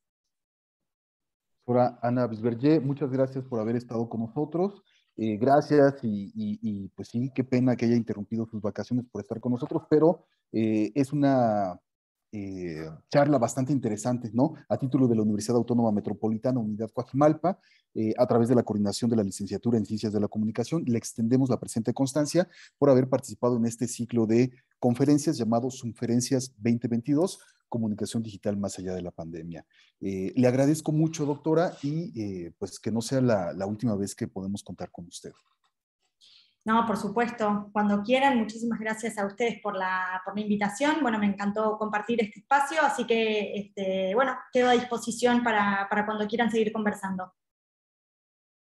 Doctora Ana Bisberger, muchas gracias por haber estado con nosotros. Eh, gracias y, y, y pues sí, qué pena que haya interrumpido sus vacaciones por estar con nosotros, pero eh, es una eh, charla bastante interesante, ¿no? A título de la Universidad Autónoma Metropolitana, Unidad Coajimalpa, eh, a través de la coordinación de la licenciatura en Ciencias de la Comunicación, le extendemos la presente constancia por haber participado en este ciclo de conferencias llamado Conferencias veinte veintidós, Comunicación Digital más allá de la pandemia. Eh, le agradezco mucho, doctora, y eh, pues que no sea la, la última vez que podemos contar con usted.
No, por supuesto, cuando quieran. Muchísimas gracias a ustedes por la, por la invitación. Bueno, me encantó compartir este espacio, así que, este, bueno, quedo a disposición para, para cuando quieran seguir conversando.